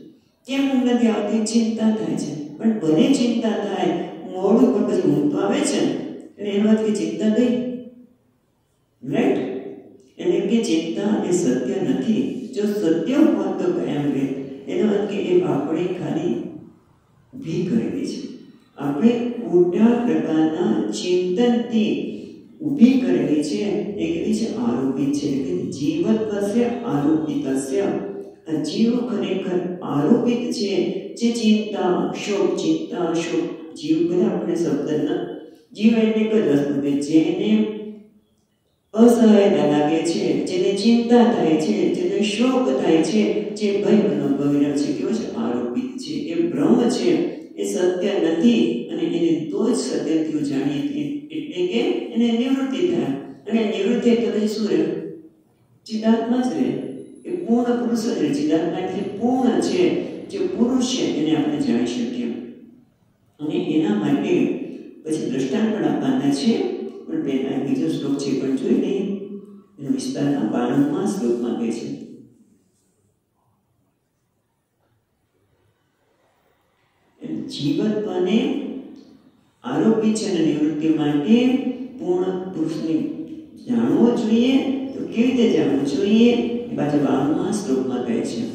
કેમ ઊંઘ નથી આવતી? ચિંતા થાય છે. પણ ભલે ચિંતા થાય, મોડું પણ પછી ઊંઘ તો આવે છે ને, એનો અર્થ કે ચિંતા ગઈ. રાઈટ? એટલે કે ચિંતા એ સત્ય નથી. જો સત્ય હોત તો કાયમ રહે. એનો અર્થ કે એ આપણે ખાલી ઊભી કરેલી છે. આપણે ખોટા પ્રકારના ચિંતનથી ઊભી કરેલી છે. એ કેવી છે? આરોપિત છે. એટલે જીવત્વસ્ય આરોપિતસ્ય. આ જીવ ખરેખર આરોપિત છે. જે ચિંતા શોક જીવ બધા આપણે શબ્દ ના જીવ એટલે એક જ વસ્તુ કે જેને અસહાયતા લાગે છે, જેને ચિંતા થાય છે, જેને શોક થાય છે, જે ભય અનુભવી રહ્યો છે, કેવો છે? આરોપિત છે. એ ભ્રમ છે, એ સત્ય નથી. અને એને તો જ સત્યથી જાણીએ એટલે કે એને નિવૃત્તિ થાય. અને નિવૃત્તિ એટલે શું રહે? ચિદાત્મા જ રહે. એ પૂર્ણ પુરુષ જ રહે. ચિદાત્મા એટલે પૂર્ણ છે, જે પુરુષ છે એને આપણે જાણી શકીએ. અને એના માટે પછી દ્રષ્ટાંત પણ આપવાના છે. પણ પહેલા બીજો શ્લોક છે પણ જોઈ લઈએ. એનો વિસ્તારના 92મા શ્લોકમાં કહે છે, જીવત્વને આરોપી છે અને નિવૃત્તિ માટે પૂર્ણ પુરુષને જાણવો જોઈએ. તો કેવી રીતે જાણવું જોઈએ? એ પાછા 92મા શ્લોકમાં કહે છે,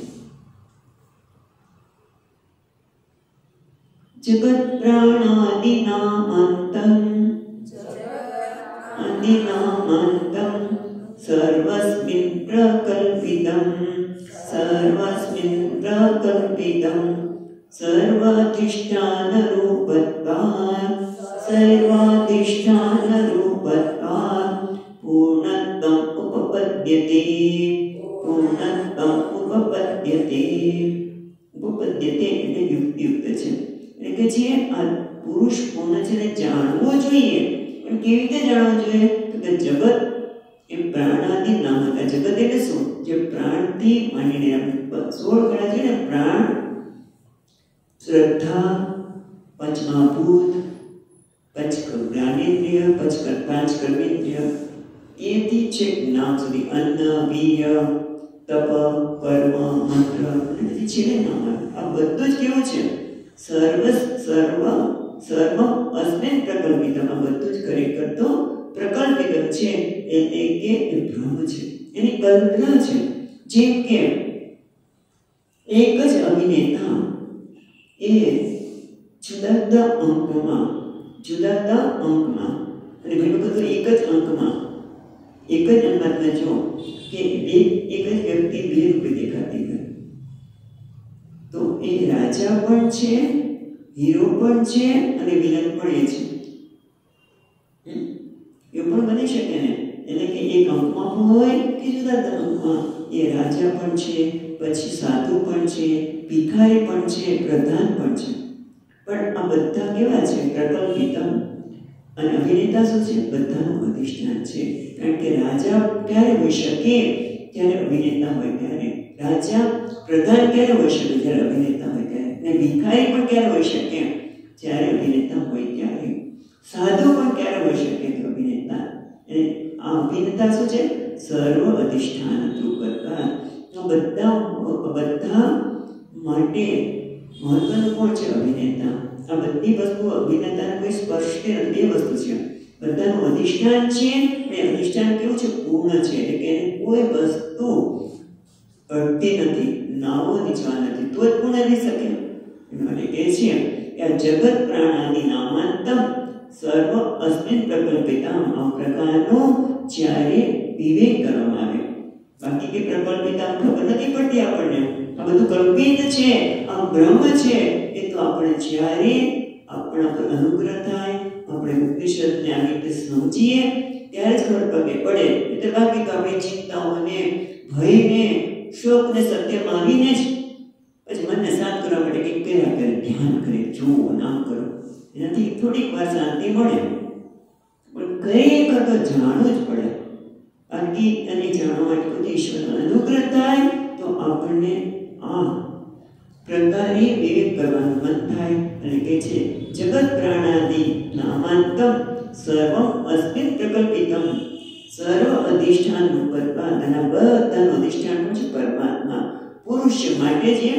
જગત પ્રાણાદિનામંતં સર્વસ્મિન પ્રકલ્પિતં સર્વાધિષ્ઠાનરૂપત્વાत् પૂર્ણત્વં ઉપપદ્યતે. ઉપપદ્યતે એટલે યુક્તિયુક્ત છે. એટલે કે જે આ પુરુષ પૂર્ણ છે ને જાણવો જોઈએ. પણ કેવી રીતે જાણવું જોઈએ? તો કે જગત એ પ્રાણાદિ નામ હતા. જગત એટલે શું? જે પ્રાણથી માંડીને 16 ગણા છે ને, પ્રાણ, શ્રદ્ધા, પંચમહાભૂત, પંચ જ્ઞાનેન્દ્રિય, પાંચ કર્મેન્દ્રિય, એથી છેક નામ સુધી અન્ન, વીર્ય, તપ, કર્મ, મંત્ર, અને પછી છેલ્લે નામ. આ બધું જ કેવું છે? સર્વ અસ્મિન પ્રકલ્પિતમ. આ બધું જ ખરેખર તો પ્રકલ્પિત છે. એટલે કે એ ભ્રમ છે, એની કલ્પના છે. જેમ કે એક જ અભિનેતા એ જુદા જુદા અંકમાં અને ઘણી વખત એક જ અંકમાં તમે જો કે એક જ વ્યક્તિ બે રૂપે દેખાતી હોય, તો એ રાજા પણ છે, હીરો પણ છે, અને વિલન પણ એ છે. એ પણ બની શકે ને. એટલે કે એક અંકમાં હોય કે જુદા જુદા અંકમાં એ રાજા પણ છે, પછી સાધુ પણ છે, ભિખારી પણ છે, પ્રધાન પણ છે. પણ આ બધા કેવા છે? પ્રકલ્પિતમ. અને અભિનેતા શું છે? બધાનું અધિષ્ઠાન છે. કારણ કે રાજા ક્યારે હોઈ શકે? ત્યારે અભિનેતા હોય ત્યારે. રાજા પ્રધાન ક્યારે હોઈ શકે? જ્યારે અભિનેતા હોય ત્યારે. અને ભિખારી પણ ક્યારે હોઈ શકે? જ્યારે અભિનેતા હોય ત્યારે. સાધુ પણ ક્યારે હોઈ શકે? તો અભિનેતા. અને આ અભિનેતા શું છે? સર્વ અધિષ્ઠાન રૂપતા. બધા માટે મહત્વનું કોણ છે? અભિનેતા. આ બધી વસ્તુ અભિનેતાને કોઈ સ્પર્શતી નથી. બે વસ્તુ છે. બધાનું અધિષ્ઠાન છે. અને અધિષ્ઠાન કેવું છે? પૂર્ણ છે. એટલે કે કોઈ વસ્તુ અડધી નથી, નાવો નીચવા નથી, તો જ પૂર્ણ રહી શકે. એટલે કહે છે કે આ જગત પ્રાણાદિ નામાંતમ સર્વ અસ્મિન પ્રકલ્પિતમ. આ પ્રકારનો જ્યારે વિવેક કરવામાં આવે, બાકી કે પ્રકલ્પિતા ખબર નથી પડતી આપણને. આ બધું કલ્પિત છે, આ બ્રહ્મ છે. એ તો આપણે જ્યારે આપણા પર અનુગ્રહ થાય, આપણે ઉપનિષદને આવી રીતે સમજીએ ત્યારે જ ખબર પડે. એટલે બાકી તો આપણી ચિંતાઓને, ભયને, શોકને સત્ય માનીને જ પછી મનને શાંત કરવા માટે કંઈક કર્યા કરે, ધ્યાન કરે, જુઓ, નામ કરો. એનાથી થોડીક વાર શાંતિ મળે. પણ ખરેખર તો જાણવું જ પડે. બાકી અને જાણવા માટે કોઈ ઈશ્વરનો અનુગ્રહ થાય તો આપણને આ પ્રકારે વિવેક કરવાનું મન થાય. અને કહે છે જગત પ્રાણાદિ નામાંતમ સર્વમ અસ્મિન પ્રકલ્પિતમ સર્વ અધિષ્ઠાન રૂપત્વાદ. અને બધાનું અધિષ્ઠાન છે પરમાત્મા. પુરુષ માટે જે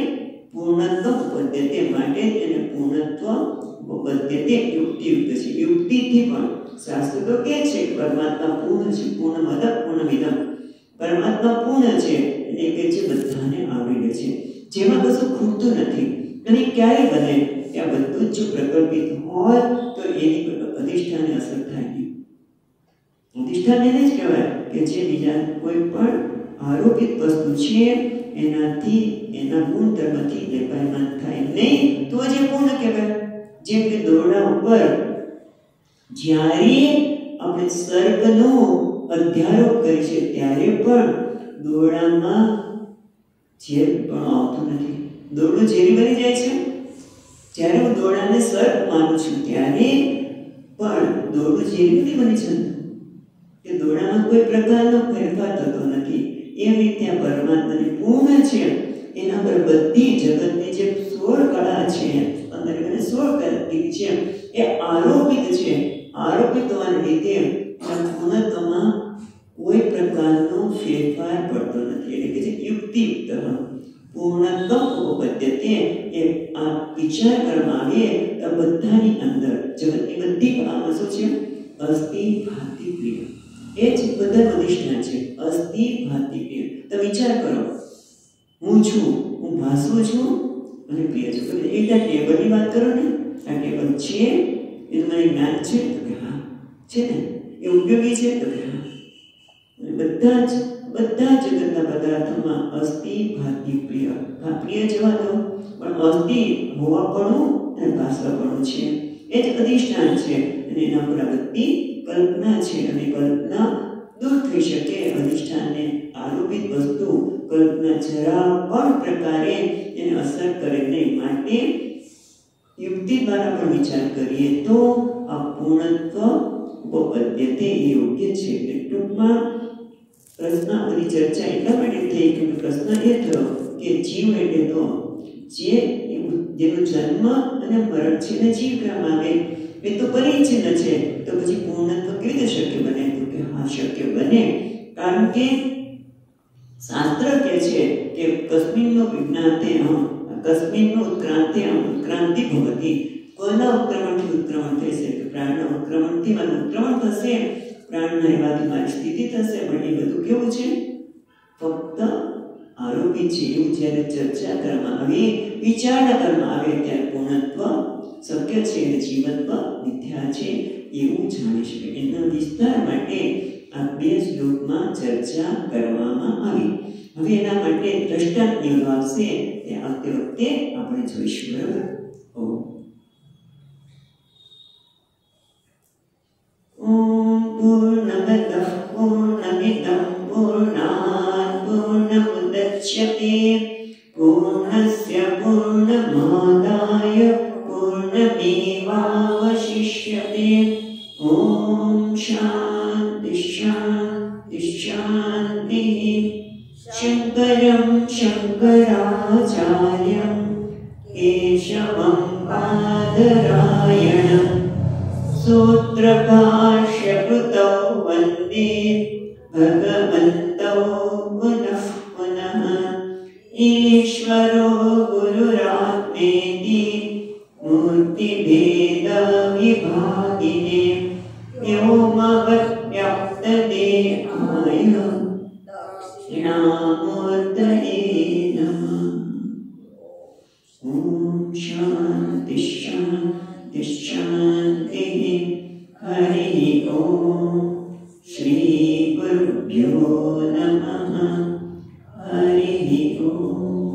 પૂર્ણત્વ ઉપપદ્યતે માટે તેને પૂર્ણત્વ ઉપપદ્યતે યુક્તિયુક્ત છે. યુક્તિથી પણ શાસ્ત્ર તો કહે છે કે પરમાત્મા પૂર્ણ છે, પૂર્ણમદ પૂર્ણમિદમ. પરમાત્મા પૂર્ણ છે એટલે કે જે બધાને આવરી લે છે, જેમાં કશું ખૂટતું નથી. અને ક્યારે બને કે આ બધું જ જો પ્રકલ્પિત હોય તો એની કોઈ અધિષ્ઠાને અસર થાય નહીં. અધિષ્ઠાન એને જ કહેવાય કે જે બીજા કોઈ પણ આરોપિત વસ્તુ છે એનાથી, એના ગુણધર્મથી લેપાયમાન થાય નહીં, તો જે પૂર્ણ કહેવાય. જેમ કે દોરડા ઉપર જ્યારે આપણે સર્પનો અધ્યારોપ કરીએ છીએ ત્યારે પણ દોરડામાં ઝેર પણ આવતું નથી. દોરડું ઝેરી બની જાય છે. જ્યારે હું દોરડાને સર્પ માનું છું ત્યારે પણ દોરડું ઝેરી નથી બની જતું, કે દોરડામાં કોઈ પ્રકારનો ફેરફાર થતો નથી. એવી રીતે આ પરમાત્માની પૂર્ણ છે, એના પર બધી જગતની જે 16 કળા છે, 16 કળા છે એ આરોપિત છે. આરોપિત હોવાને લીધે પૂર્ણત્વમાં કોઈ પ્રકારનો ફેરફાર પડતો નથી. એટલે કે જે યુક્તિયુક્ત પૂર્ણત્વ ઉપપદ્યતે એ આ વિચાર કરવામાં આવે તો બધાની અંદર જગતની બધી કળામાં શું છે? અસ્થિ ભાતિ પ્રિય. એ જ બધા અધિષ્ઠાન છે. અસ્થિ ભાતિ પ્રિય. તો વિચાર કરો, હું છું, હું ભાસું છું અને પ્રિય છું. તમે એકદમ ટેબલની વાત કરો ને, આ ટેબલ છે એનું મને જ્ઞાન છે તો કે હા છે ને, એ ઉપયોગી છે તો કે હા. બધા જગતના પદાર્થોમાં અસ્થિ ભાતિ પ્રિય. હા, પ્રિય જવા દો, પણ અસ્થિ હોવાપણું અને ભાસવાપણું છે. એ જ અધિષ્ઠાન છે અને એના પર બધી કલ્પના છે. અને કલ્પના દૂર થઈ શકે. અધિષ્ઠાનને આરોપિત વસ્તુ કલ્પના જરા પણ પ્રકારે એને અસર કરે નહીં. માટે યુક્તિ દ્વારા પણ વિચાર કરીએ તો આ પૂર્ણત્વ ઉપપદ્યતે યોગ્ય છે. એટલે ટૂંકમાં પ્રશ્નાવલી ચર્ચા એટલા માટે થઈ કે પ્રશ્ન એ થયો કે જીવ એટલે તો જેનો જન્મ અને મરણ છે ને જીવ કહેવામાં આવે, એ તો પરિચ્છિન્ન છે. તો પછી પૂર્ણત્વ કેવી રીતે શક્ય બને? તો કે હા, શક્ય બને. કારણ કે શાસ્ત્ર કહે છે કે કસ્મિન્નો વિજ્ઞાતે કસ્મિન્નો ઉત્ક્રાંતિ ભવતી. કોના ઉત્ક્રમણથી ઉત્ક્રમણ થશે? કે પ્રાણના ઉત્ક્રમણથી મારું ઉત્ક્રમણ થશે, પ્રાણના રહેવાથી મારી સ્થિતિ થશે. પણ એ બધું કેવું છે? ફક્ત આરોપી છે. એવું જ્યારે ચર્ચા કરવામાં આવે, વિચારણા કરવામાં આવે ત્યારે પૂર્ણત્વ શક્ય છે અને જીવત્વ મિથ્યા છે એવું જાણી શકે. એના વિસ્તાર માટે આ 2 શ્લોકમાં ચર્ચા કરવામાં આવી. હવે એના માટે દ્રષ્ટાંત નિયમ આવશે તે આવતી વખતે આપણે જોઈશું. બરાબર? ઓમ પૂર્ણમદ પૂર્ણમિદં પૂર્ણાત પૂર્ણમુદચ્યતે પૂર્ણસ્ય પૂર્ણમાદાય પૂર્ણમેવાવશિષ્યતે. ઓમ શાંતિ શાંતિ શાંતિ. શંકરં શંકરાચાર્યં કેશવં બાદરાયણં સૂત્રભાષ્યકૃતૌ વંદે ભગવन्तौ પુનઃ પુનઃ. ઈશ્વરો ગુરુરાત્મેતિ મૂર્તિભેદવિભાગિને વ્યોમવદ્વ્યાપ્તદેહાય દક્ષિણામૂર્તયે નમઃ. ઓમ શાંતિ શાંતિ શાંતિ. હરિ ઓમ. શ્રી ગુરુભ્યો નમઃ. હરિ ઓમ.